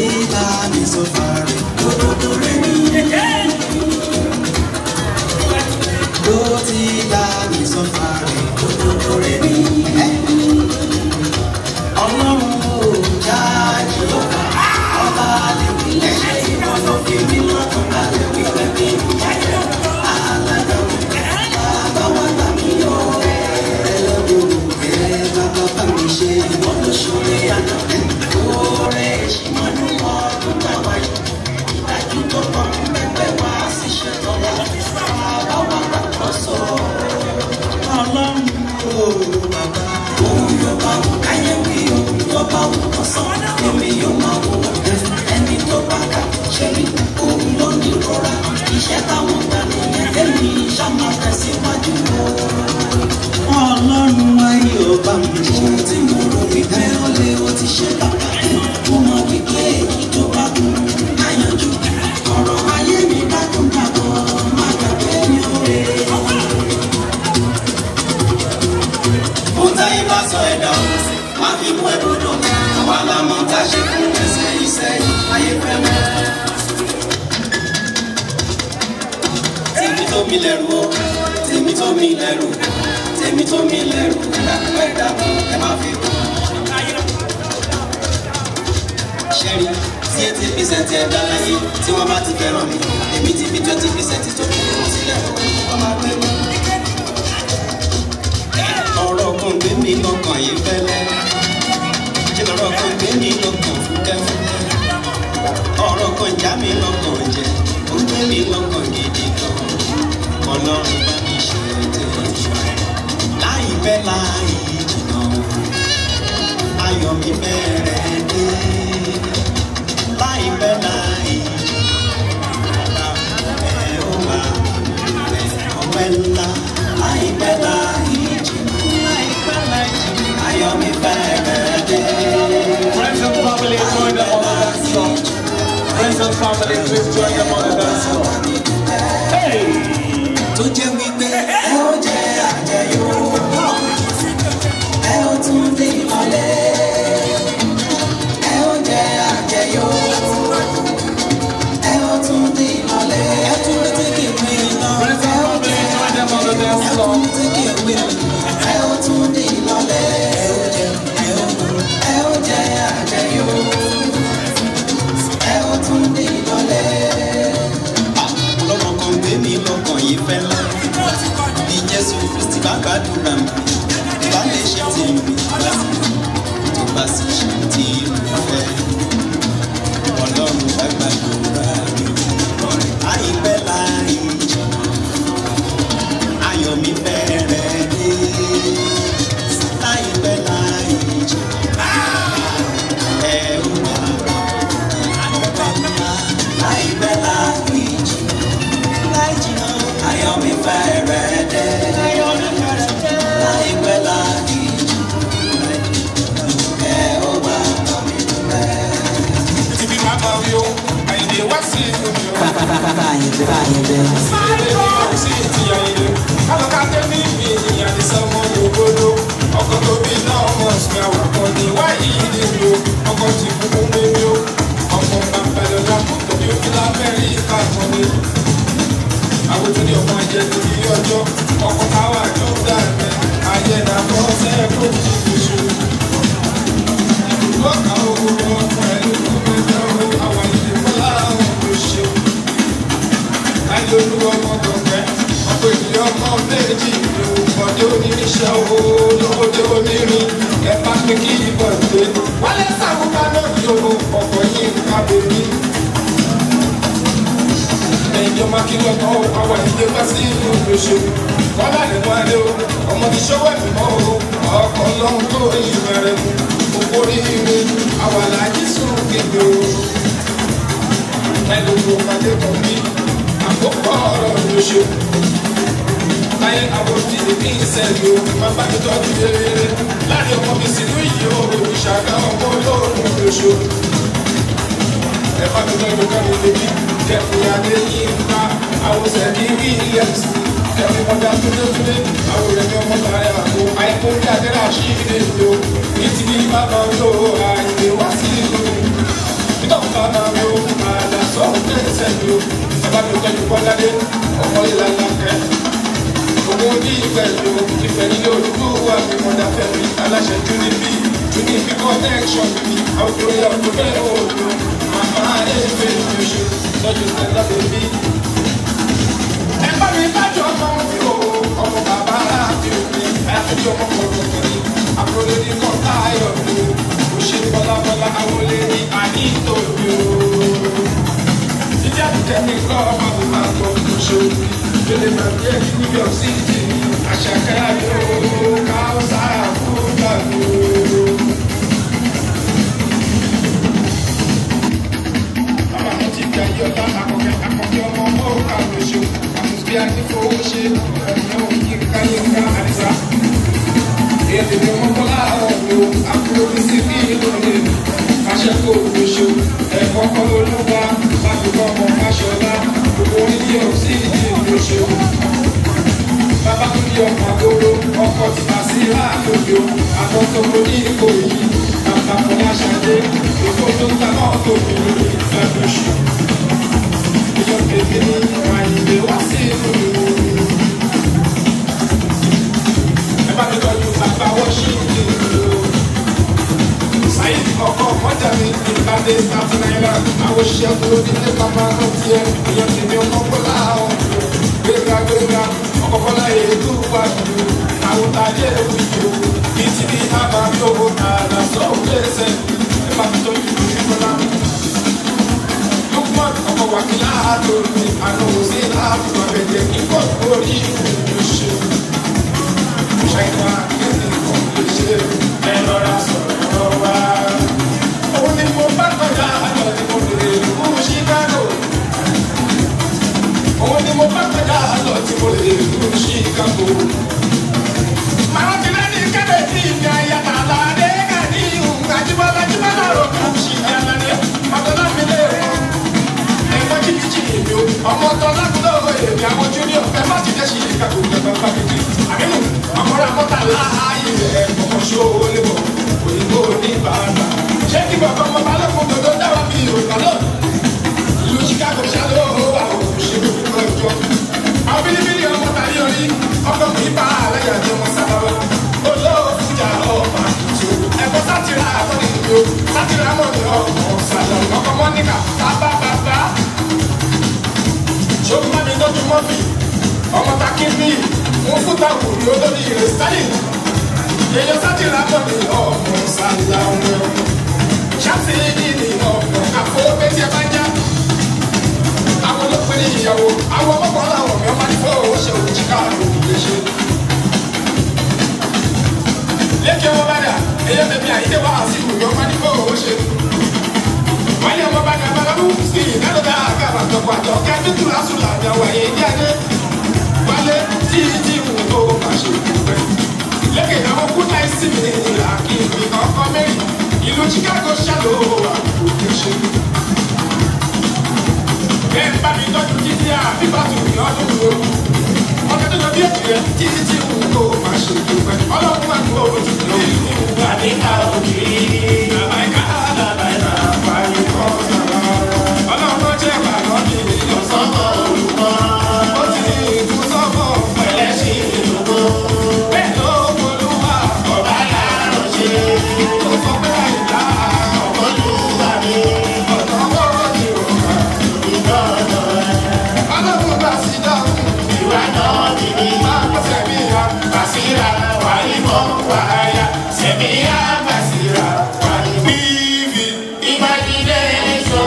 bá mi tọ́jú títí àbíbá tó fi ọdún lóru. Ọ̀gá tó lọ bí èkìrẹ́ títí tí òun kò máa ṣe dúpẹ́. Ọlọ́run máa ń gbọ́ òun ti lè ní ìwà ní káàkiri. Làbáyíká làbáyíká wáyé kọ́ sára. Ọlọ́run tó jẹ́ bàbá mi lọ sọ́kọ̀ olùkọ́. Ó ti ní ìfúnṣọ́kọ̀ pẹ̀lẹ́ sí ìlúkọ́. Bẹ́ẹ̀ ló polúwa ọ̀bá láàárọ̀ ṣe. Ó sọ pé àyíká ọ̀pọ̀lúwa mi. Ọ̀nà ọwọ́ ni ò máa ìjọ ọ̀dọ̀ rẹ̀. Ọlọ́run bá sí dáhùn. Ìwà náà ni mi máa ń sẹ́mi ya. Bàṣírà wàyí mọ́ wàáyà. Sẹ́mi ya bàṣírà wàyí mọ́. Bíbí imagination.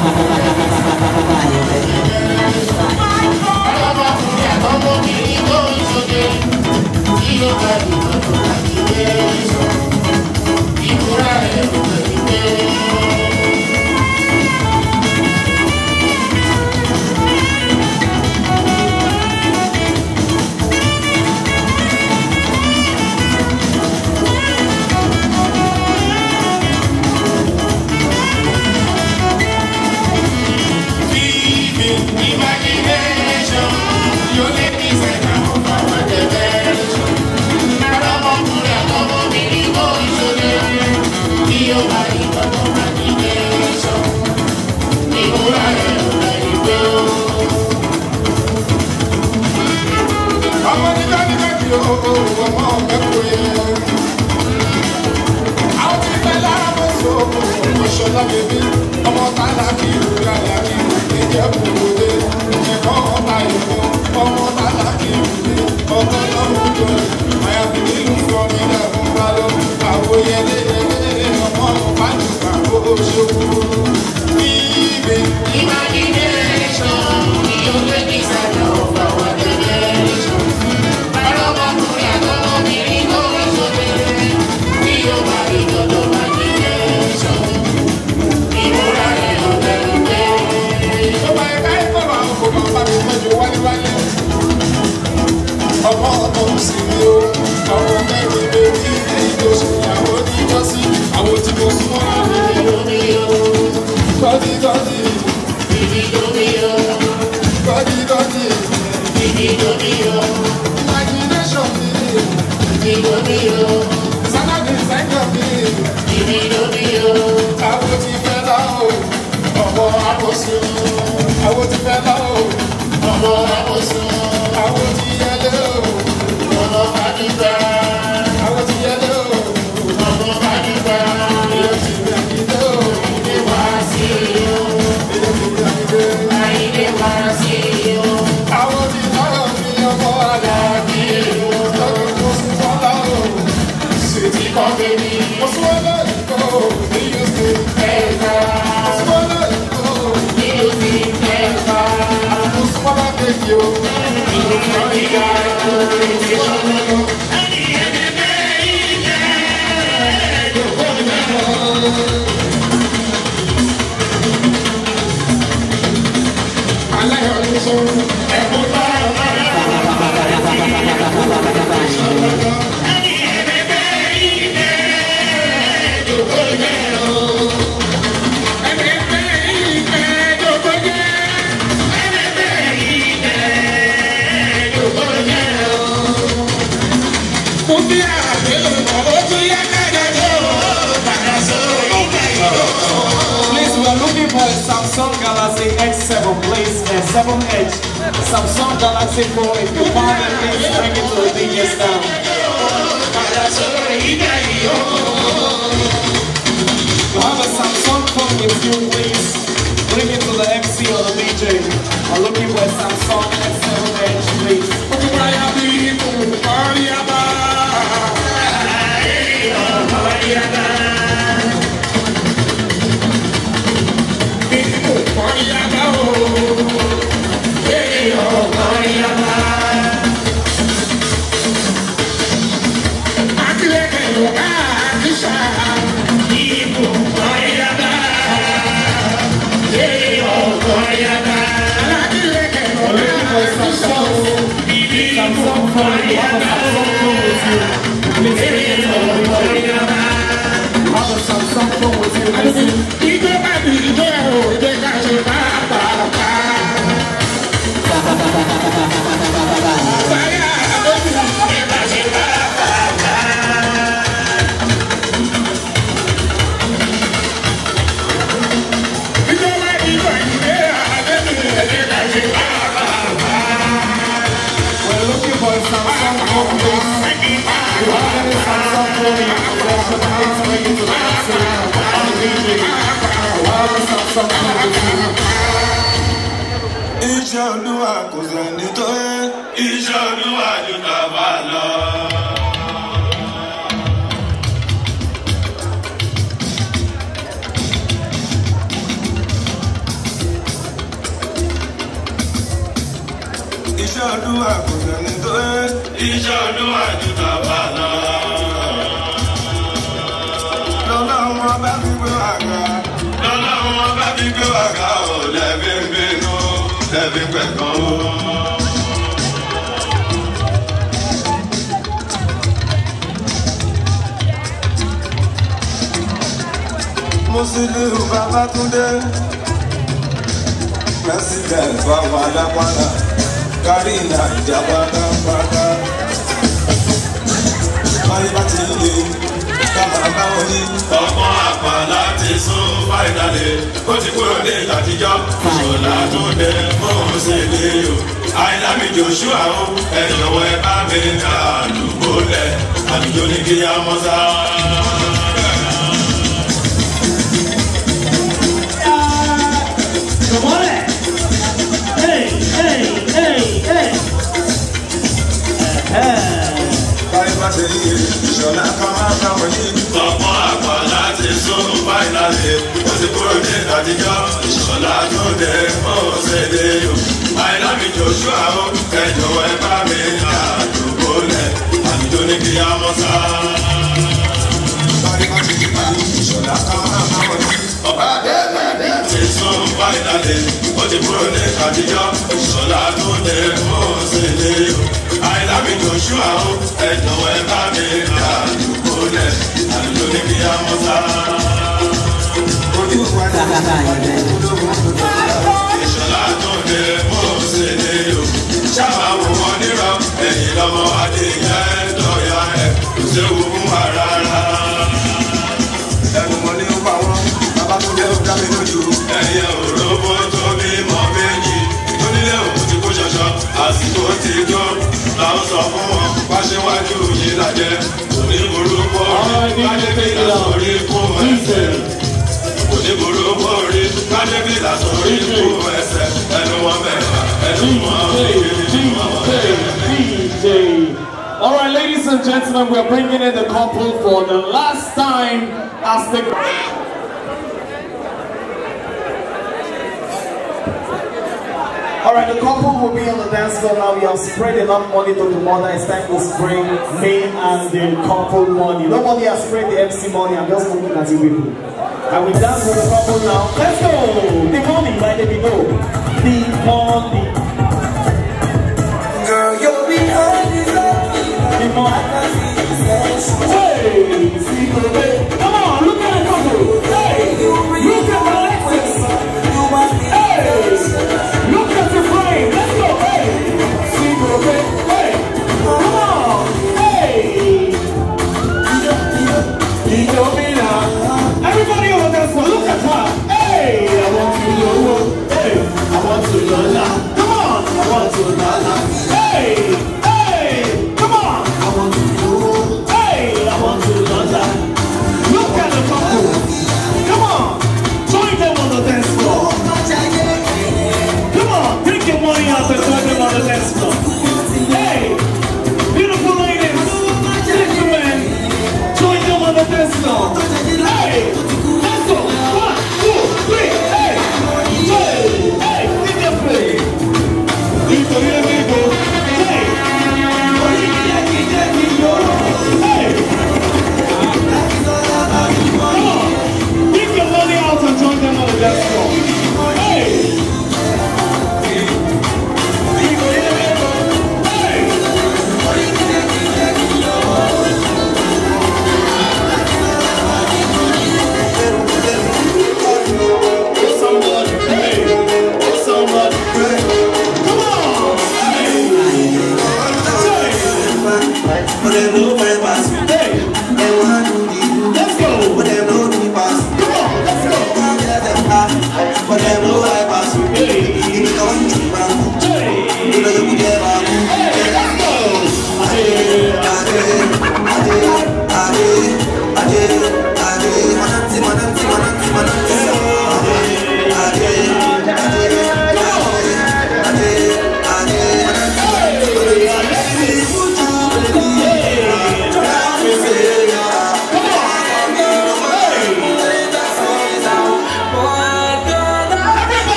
Ọlọ́mọkùnrin àtọmọbìnrin tó ń ṣoge. Kí ló bá ìgbàgbọ́ imagination? Ìmúra ẹ̀ ló ń gbé. Imagination, your ladies and I'm over the version. Ọlọ́mọkùnrin àtọmọbìnrin tó ń ṣoge. Kí ó bá ìgbàgbọ́ imagination. Ìmúra ẹ̀ ló ń gbé. Ọmọ nígbà nígbà tí o ọmọ mẹ́kọ̀ọ́ yẹn. Àwọn ti fẹ́ lára mọ́ so ọ̀ṣọ́lá bèbí. Ọmọ tààlà kí ìrora yà kí ìjẹ́ kúròdé. Ẹ̀kọ́ ọba ìfọ́ ọmọ tààlà kí ìròdé. Ọkọ lọ́rùn tó rẹ̀ àyàfi nílùú Florida fún balọ̀. Àwòyẹ lélẹ́lẹ́ ọmọ ọba nígbà ó ṣokú. Bíbí imagination yóò gbé ní sàlẹ̀ ọ̀fà wà lẹ́lẹ́ṣọ̀. Ọlọ́mọkùnrin àtọmọbìnrin tó ń ṣoge. Kí ó bá ìjọdọ̀ imagination. Ìmúra ẹ̀ ló ń gbé. Ó bá ẹ̀ka ẹ̀kọ́ àwọn kò máa bá mi mọ́jú wálé. Ọmọ ọmọ sì ni ó. Ọmọ mẹ́rin bèbí èyí tó ṣe ìyàwó níjọ́sí. Àwọn tí mo súnmọ́ ní gọ́dí gọ́dí. Gọ́dí gọ́dí. Imagination mi. Saturday sẹ́kọ̀ mi. Àwọn tí fẹ́ láwọ̀. Ọmọ àkóso. Àwọn tí fẹ́ láwọ̀. Ọmọ àkóso. Àwọn tí yẹlé o. Ọmọ àdìgbà. Àwọn tí yẹlé o. Ọmọ àdìgbà. Ilé tí mi àdìgbà o. Ilé wá sí o. Ilé tí mi àdìgbà. Ilé wá sí o. Àwọn tí lọ́rọ̀ mi ọmọ àdàbí o. Lọ́dún tó sún fọ́lá o. Sweetie kan bèbí. Mo sún wọ́n lọ́yìn kó o. Ní yóò ṣe ẹ̀ka. Mo sún wọ́n lọ́yìn kó o. Ní yóò ṣe ẹ̀ka. Mo sún wọ́n lọ́yìn kó o. Ní yóò ṣe ẹ̀ka. Please, we are looking for a Samsung Galaxy X7, please, a 7H. Samsung Galaxy 4, if you find it, please bring it to the DJ stand. You have a Samsung phone with you, please bring it to the MC or the DJ. I'm looking for a Samsung X7H, please. Samsung phone with you. Iṣẹ́ Olúwa kò sẹ́ni tó yẹ. Iṣẹ́ Olúwa jù tàbá lọ. Iṣẹ́ Olúwa kò sẹ́ni tó yẹ. Iṣẹ́ Olúwa jù tàbá lọ. Lọ́lọ́run ọba fi gbé wa ga. Lọ́lọ́run ọba fi gbé wa ga ò lẹ́bí ń bínú. Lẹ́bí pẹ̀kan o. Musiliu Babátúndé, President Bàbá Alápàdà, kárí Nàìjà pátápátá. Báyìí bá ti lè ká máa bá wọn ní. Ọmọ àpá láti sún fáìnàlì, ó ti kúrò ní àtijọ́. Ṣọlá Túndé Musiliu, Àìlámi Joshua o, ẹ jọ̀wọ́ ẹ bá mi ká àdúgbò lẹ̀, àdúgbò ní kí á mọ́ sá. Come on! Hey, hey, hey, hey! Báyìí bá ṣe yí, Ṣọlá kan máa ń káwọn yìí. Ọmọ àgbà láti sún fáìnàlì, ó ti kúrò ní àtijọ́. Ṣọlá Túndé Musiliu, Àìlámi Joshua o, ẹ jọ̀wọ́ ẹ bá mi ká àdúgbò lẹ̀, àdúgbò ní kí á mọ́ sá. Báyìí bá ṣe yí, Ṣọlá kan máa ń káwọn yìí. Ọba ti sún fáìnàlì, ó ti kúrò ní àtijọ́. Ṣọlá Túndé Musiliu, Àìlámi Joshua o, ẹ jọ̀wọ́ ẹ bá mi ká àdúgbò lẹ̀, àdúgbò ní kí á mọ́ sá. Ìṣọ̀lá Túndé Musiliu, ṣáà wò wọ́n nírọ̀, ẹ̀yìn lọ́mọ adìyẹ lọ́ọ̀yà ẹ̀ kò séwu fún wa rárá. Ẹnu mọ́ ní ó pa wọ́n, Babátúndé ó dá mi lójú. Ẹyẹ òróbó tó bímọ méjì, onílé òkú ti kó ṣọṣọ, àsìkò ti tó. Làwọn sọ fún wọn, wáṣíwájú yìí lájẹ, òní burúkú orí, kájébìlà sórí fún ẹsẹ̀. Òní burúkú orí, kájébìlà sórí fún ẹsẹ̀. Ẹnu wọn mẹ́fà, ẹnu wọn All right, ladies and gentlemen, we're bringing in the couple for the last time as the... All right, the couple will be on the dance floor now. We have spread enough money to the mother. It's time to spray me and the couple money. Nobody has sprayed the MC money. I'm just looking at you people. And we dance with the couple now. Let's go! The money, like they know. The money. Girl, you'll be honey. The money. Hey! See the way. Come on, look at the couple. Hey! Look at Alexis. Hey! Look at the frame. Let's go. Hey! See the way. Hey! Come on. Hey! Everybody over there, so look at her. Hey! I want to know. Hey! I want to know now. Come on. I want to know now. Hey! Hey! Come on. I want to know. Hey! I want to know that. Look at the couple. Come on. Join them on the dance floor. Come on. Take your money out and join them on the dance floor. Hey! Beautiful ladies. Gentlemen. Join them on the dance floor. Hey! Let's go. 1, 2, 3. Hey! Hey! Hey! Give me a play.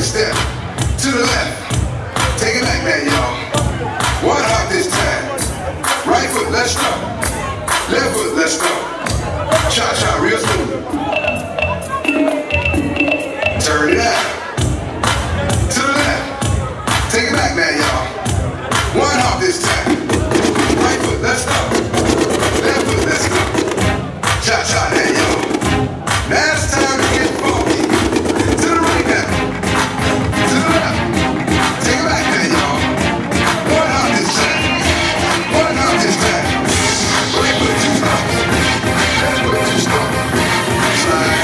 step. To the left. Take it back there, y'all. One hop this time. Right foot, let's go. Left foot, let's go. Cha-cha, real smooth. Turn it out. To the left. Take it back there, y'all. One hop this time. Right foot, let's go. Left foot, let's go. Cha-cha there, y'all. Now it's time to get funky. To the right now. To the left. Take it back there, y'all. One hop this time. One hop this time. Right foot, two stomps. Left foot, two stomps. Slide.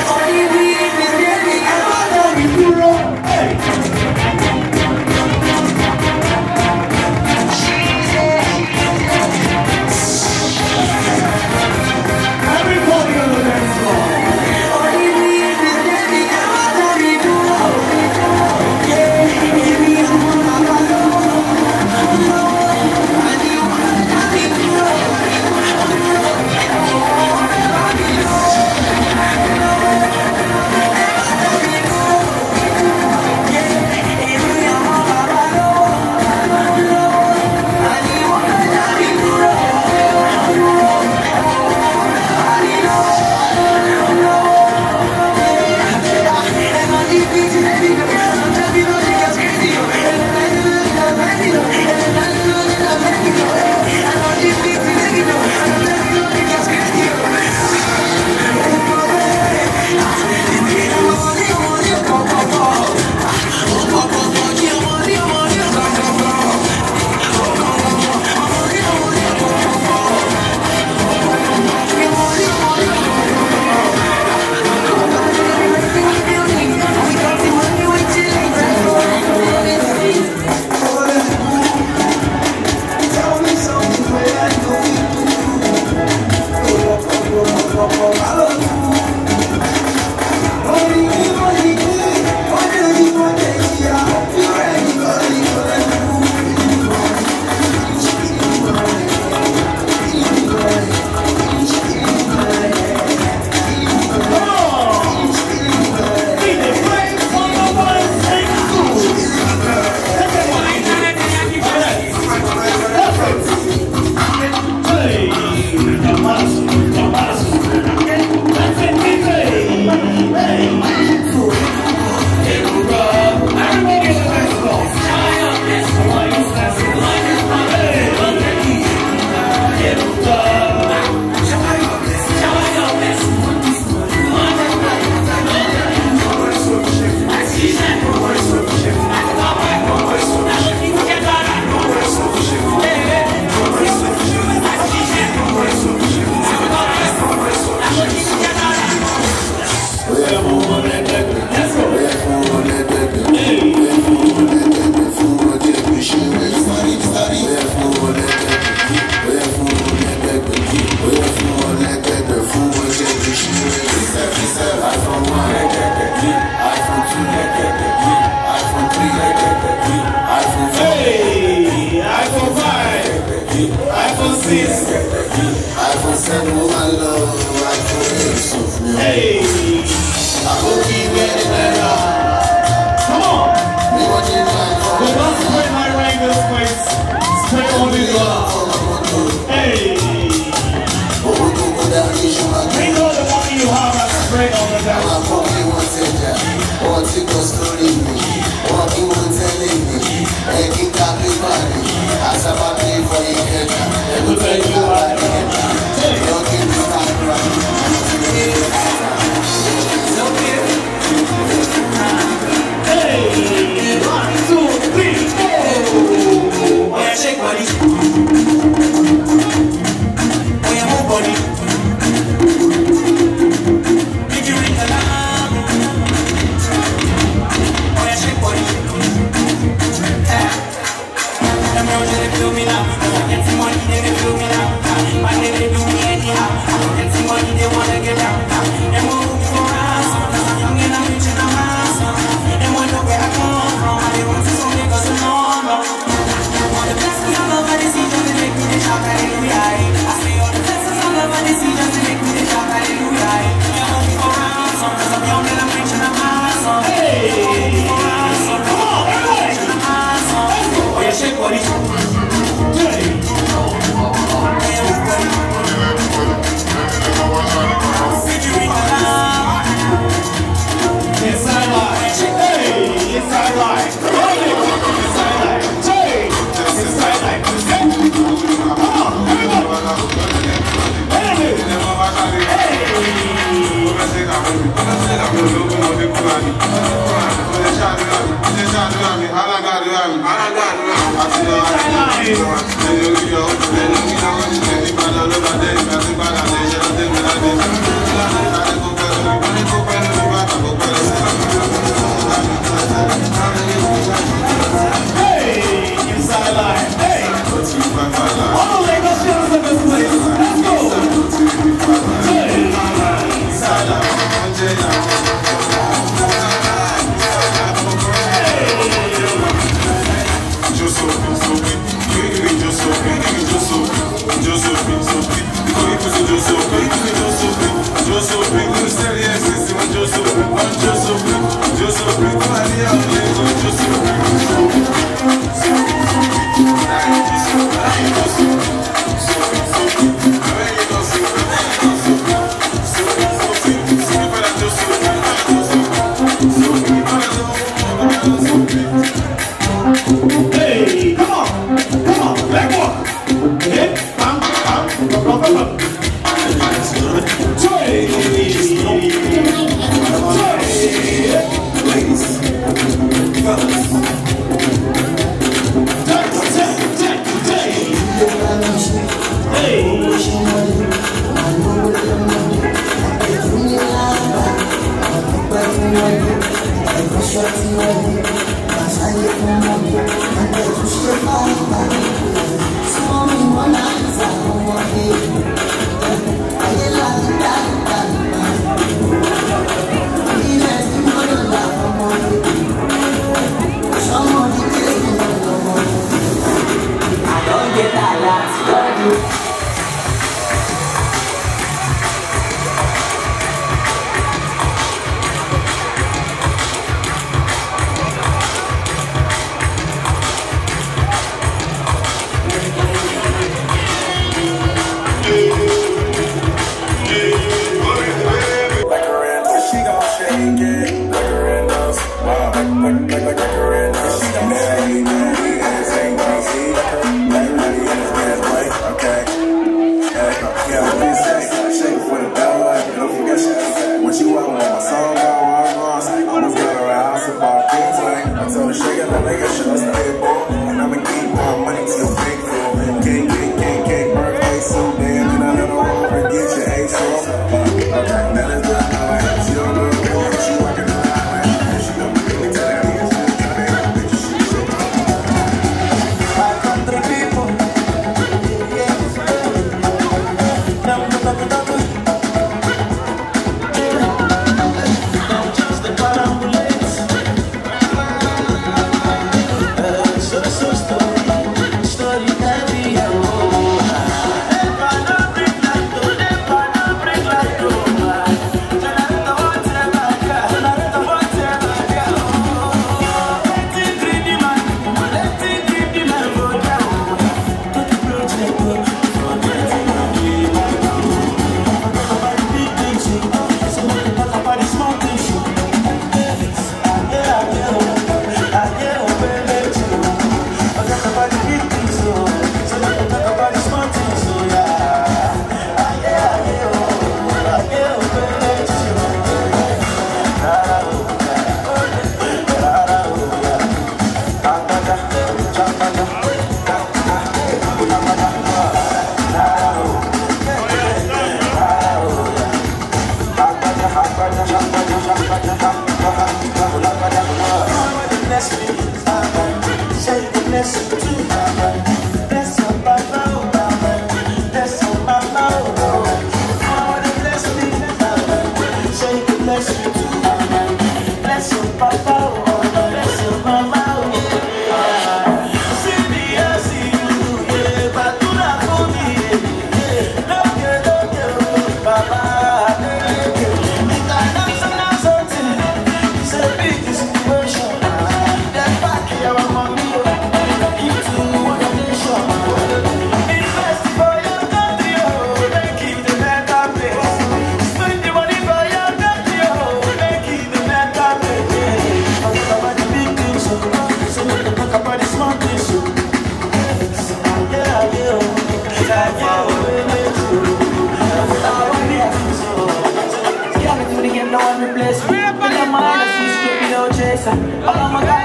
All of my guys know me all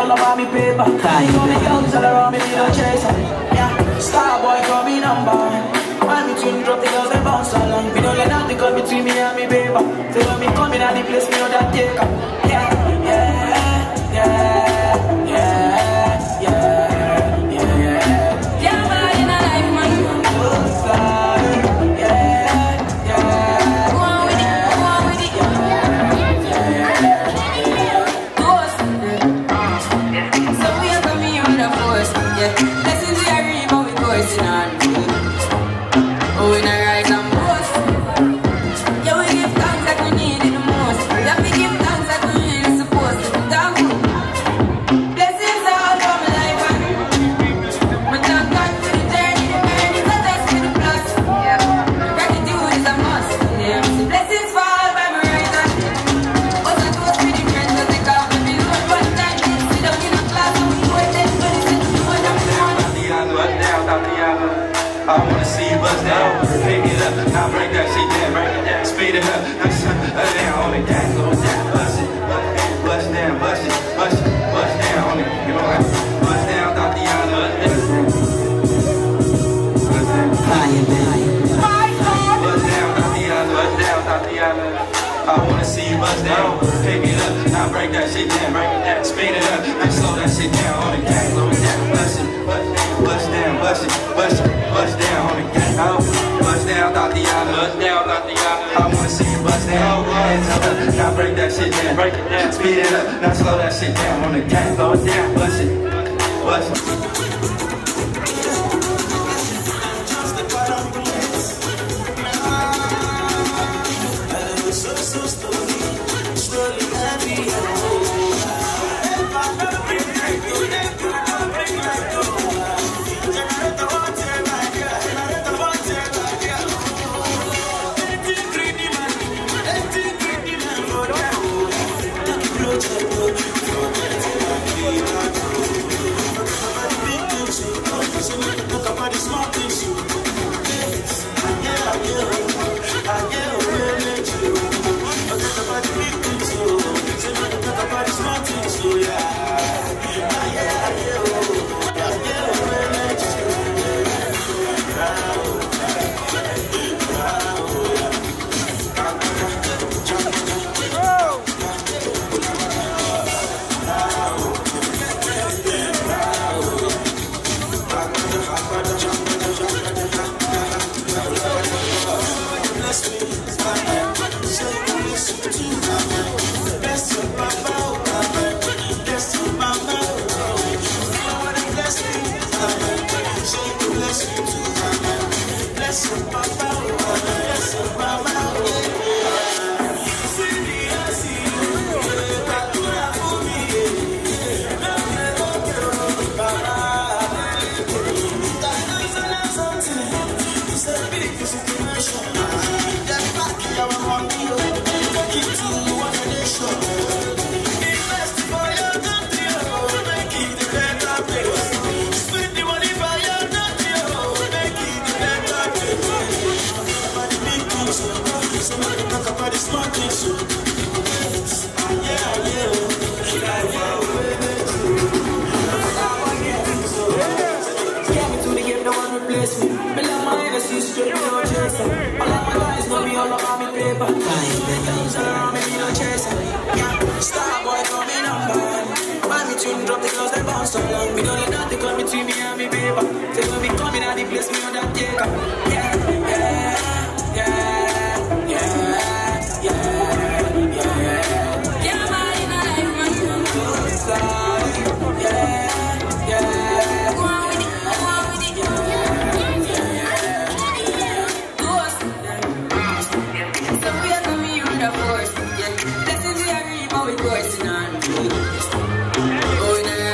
all about me paper. You know me girls all around me, need a chaser. Yeah, star boy call me number one. When me tune drop, the girls they bounce along. We don't let nothing come between me and me paper. So when me come in at the place, me know that take up. Yeah, yeah, yeah, yeah, yeah. I wanna see you bust down, pick it up, now break that shit down, speed it up, down on it, gang, go down, bust it, bust down, bust it, bust down on it, you know what? Bust down, Tatiana, bust down, Tatiana, I wanna see you bust down, pick it up, now break that shit down, speed it up, now slow that shit down on it, gang, go down, bust it, bust down, bust it, bust down on the gang. Bust down, Tatiana. I wanna see you bust down. Hands up, now break that shit down. Speed it up, now slow that shit down on the gang. Slow it down, bust it, bust it.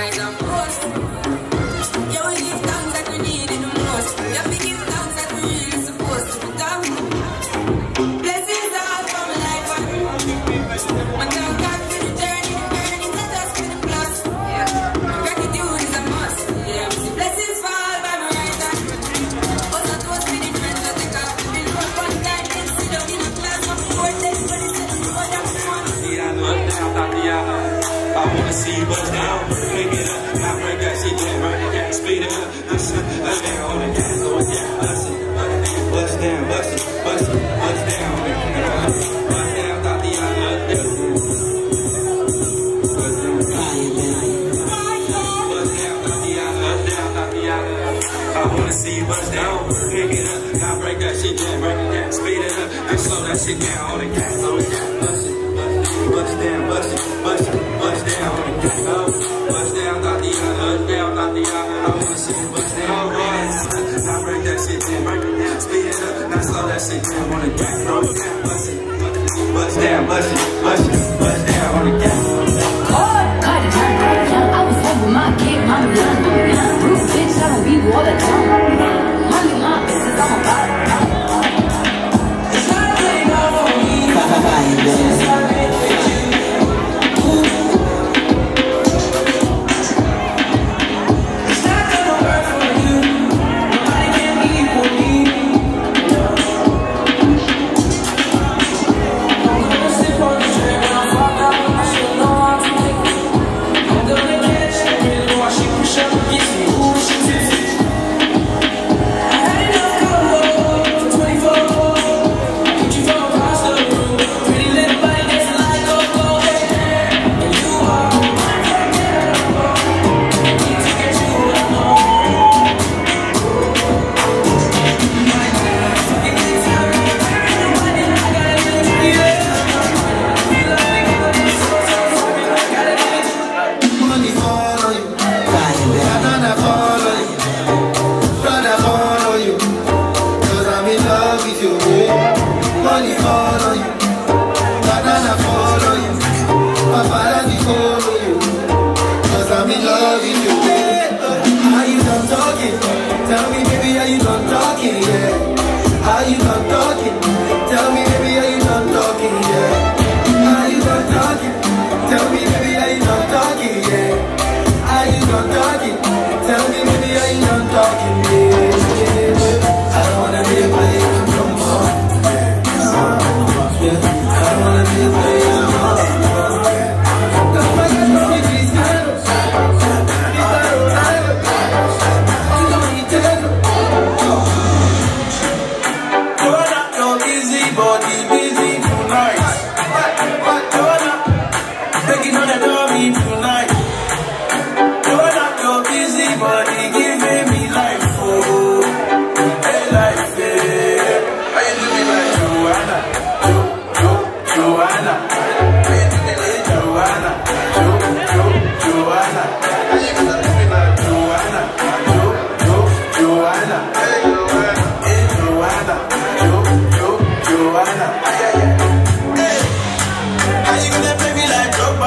Yeah, we give thanks that we need in the most. Yeah, we give thanks that we need. sit down on the gas, on the gas, bust it, bust down, bust it, bust it, bust down on the gas, bust down, I wanna see you bust down, now break that shit down, speed it up, now slow that shit down on the gas, bust it, bust down, bust it, bust down on the gas. Cut it, turn it down. I was home with my kid, mommy, young. Roof bitch, I don't be all the time. Money, my business, I'm about it. It's not really not for me. It's not really for you. It's not gonna work for you. Nobody can be for me. I'm gonna sit on the chair when I fall down. I should know how to make it. I'm gonna catch it, really watch she push up against me. Ooh, she tipsy. I had enough cover for 24. Put you from across the room. Pretty little body dancing like go-go, hey. And you are unforgettable. Need to get you alone. My God, fucking good time. Nobody, I gotta get it to you. We love me, but it's so sorry. I gotta get it to you. Money follow you, banana follow you, brother follow you, 'cause I'm in love with you. Money follow you, banana follow you, paparazzi follow you, 'cause I'm in love with you. Are you done talking? Tell me, baby, are you done talking? Yeah. Are you done talking? Tell me, baby, are you done talking? Yeah. Are you done talking? Tell me, baby, are you done talking? Yeah. Are you done talking? Tell me, baby, are you done talking? Yeah. I don't wanna be a player no more. Yeah. I don't wanna be a player no more. Don't forget to be Cristiano. You're busy, body busy tonight. Begging on the door me tonight. You're busy, body giving me life, oh, hey life, hey. How you do me like Joanna, Joanna? How you do me like Joanna, Joanna? How you gonna do me like Joanna, Joanna? Hey Joanna, Joanna? Hey, how you gonna play me like Drogba?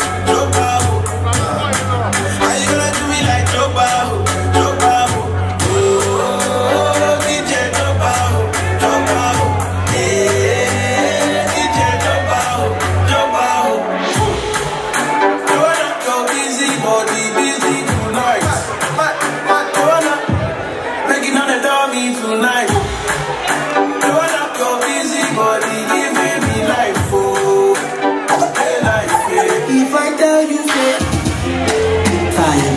How you gonna do me like Drogba? Oh, DJ Drogba, hey, DJ Drogba. You're busy, body busy tonight. Joanna, begging on the door me tonight. You're busy, body giving me life, oh, hey life, yeah. If I tell you, say fire,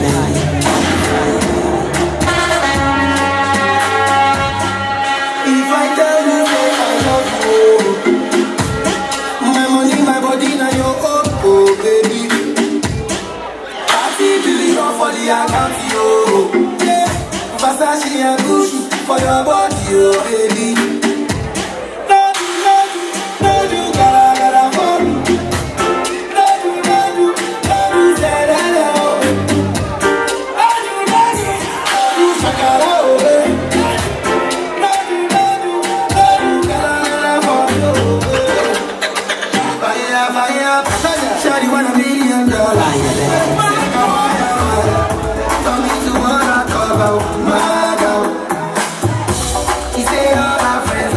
if I tell you, say I love you, my money, my body, now your own, oh baby. $30 billion for the account, yo. Yeah, Versace and Gucci for your body, oh baby. No do, gotta for me. No do, say that, oh. No do, shakara, oh baby. No do, gotta for me, oh baby. Fire, shawty want $1 million. Tell me to wanna talk about my girl. He say all my friends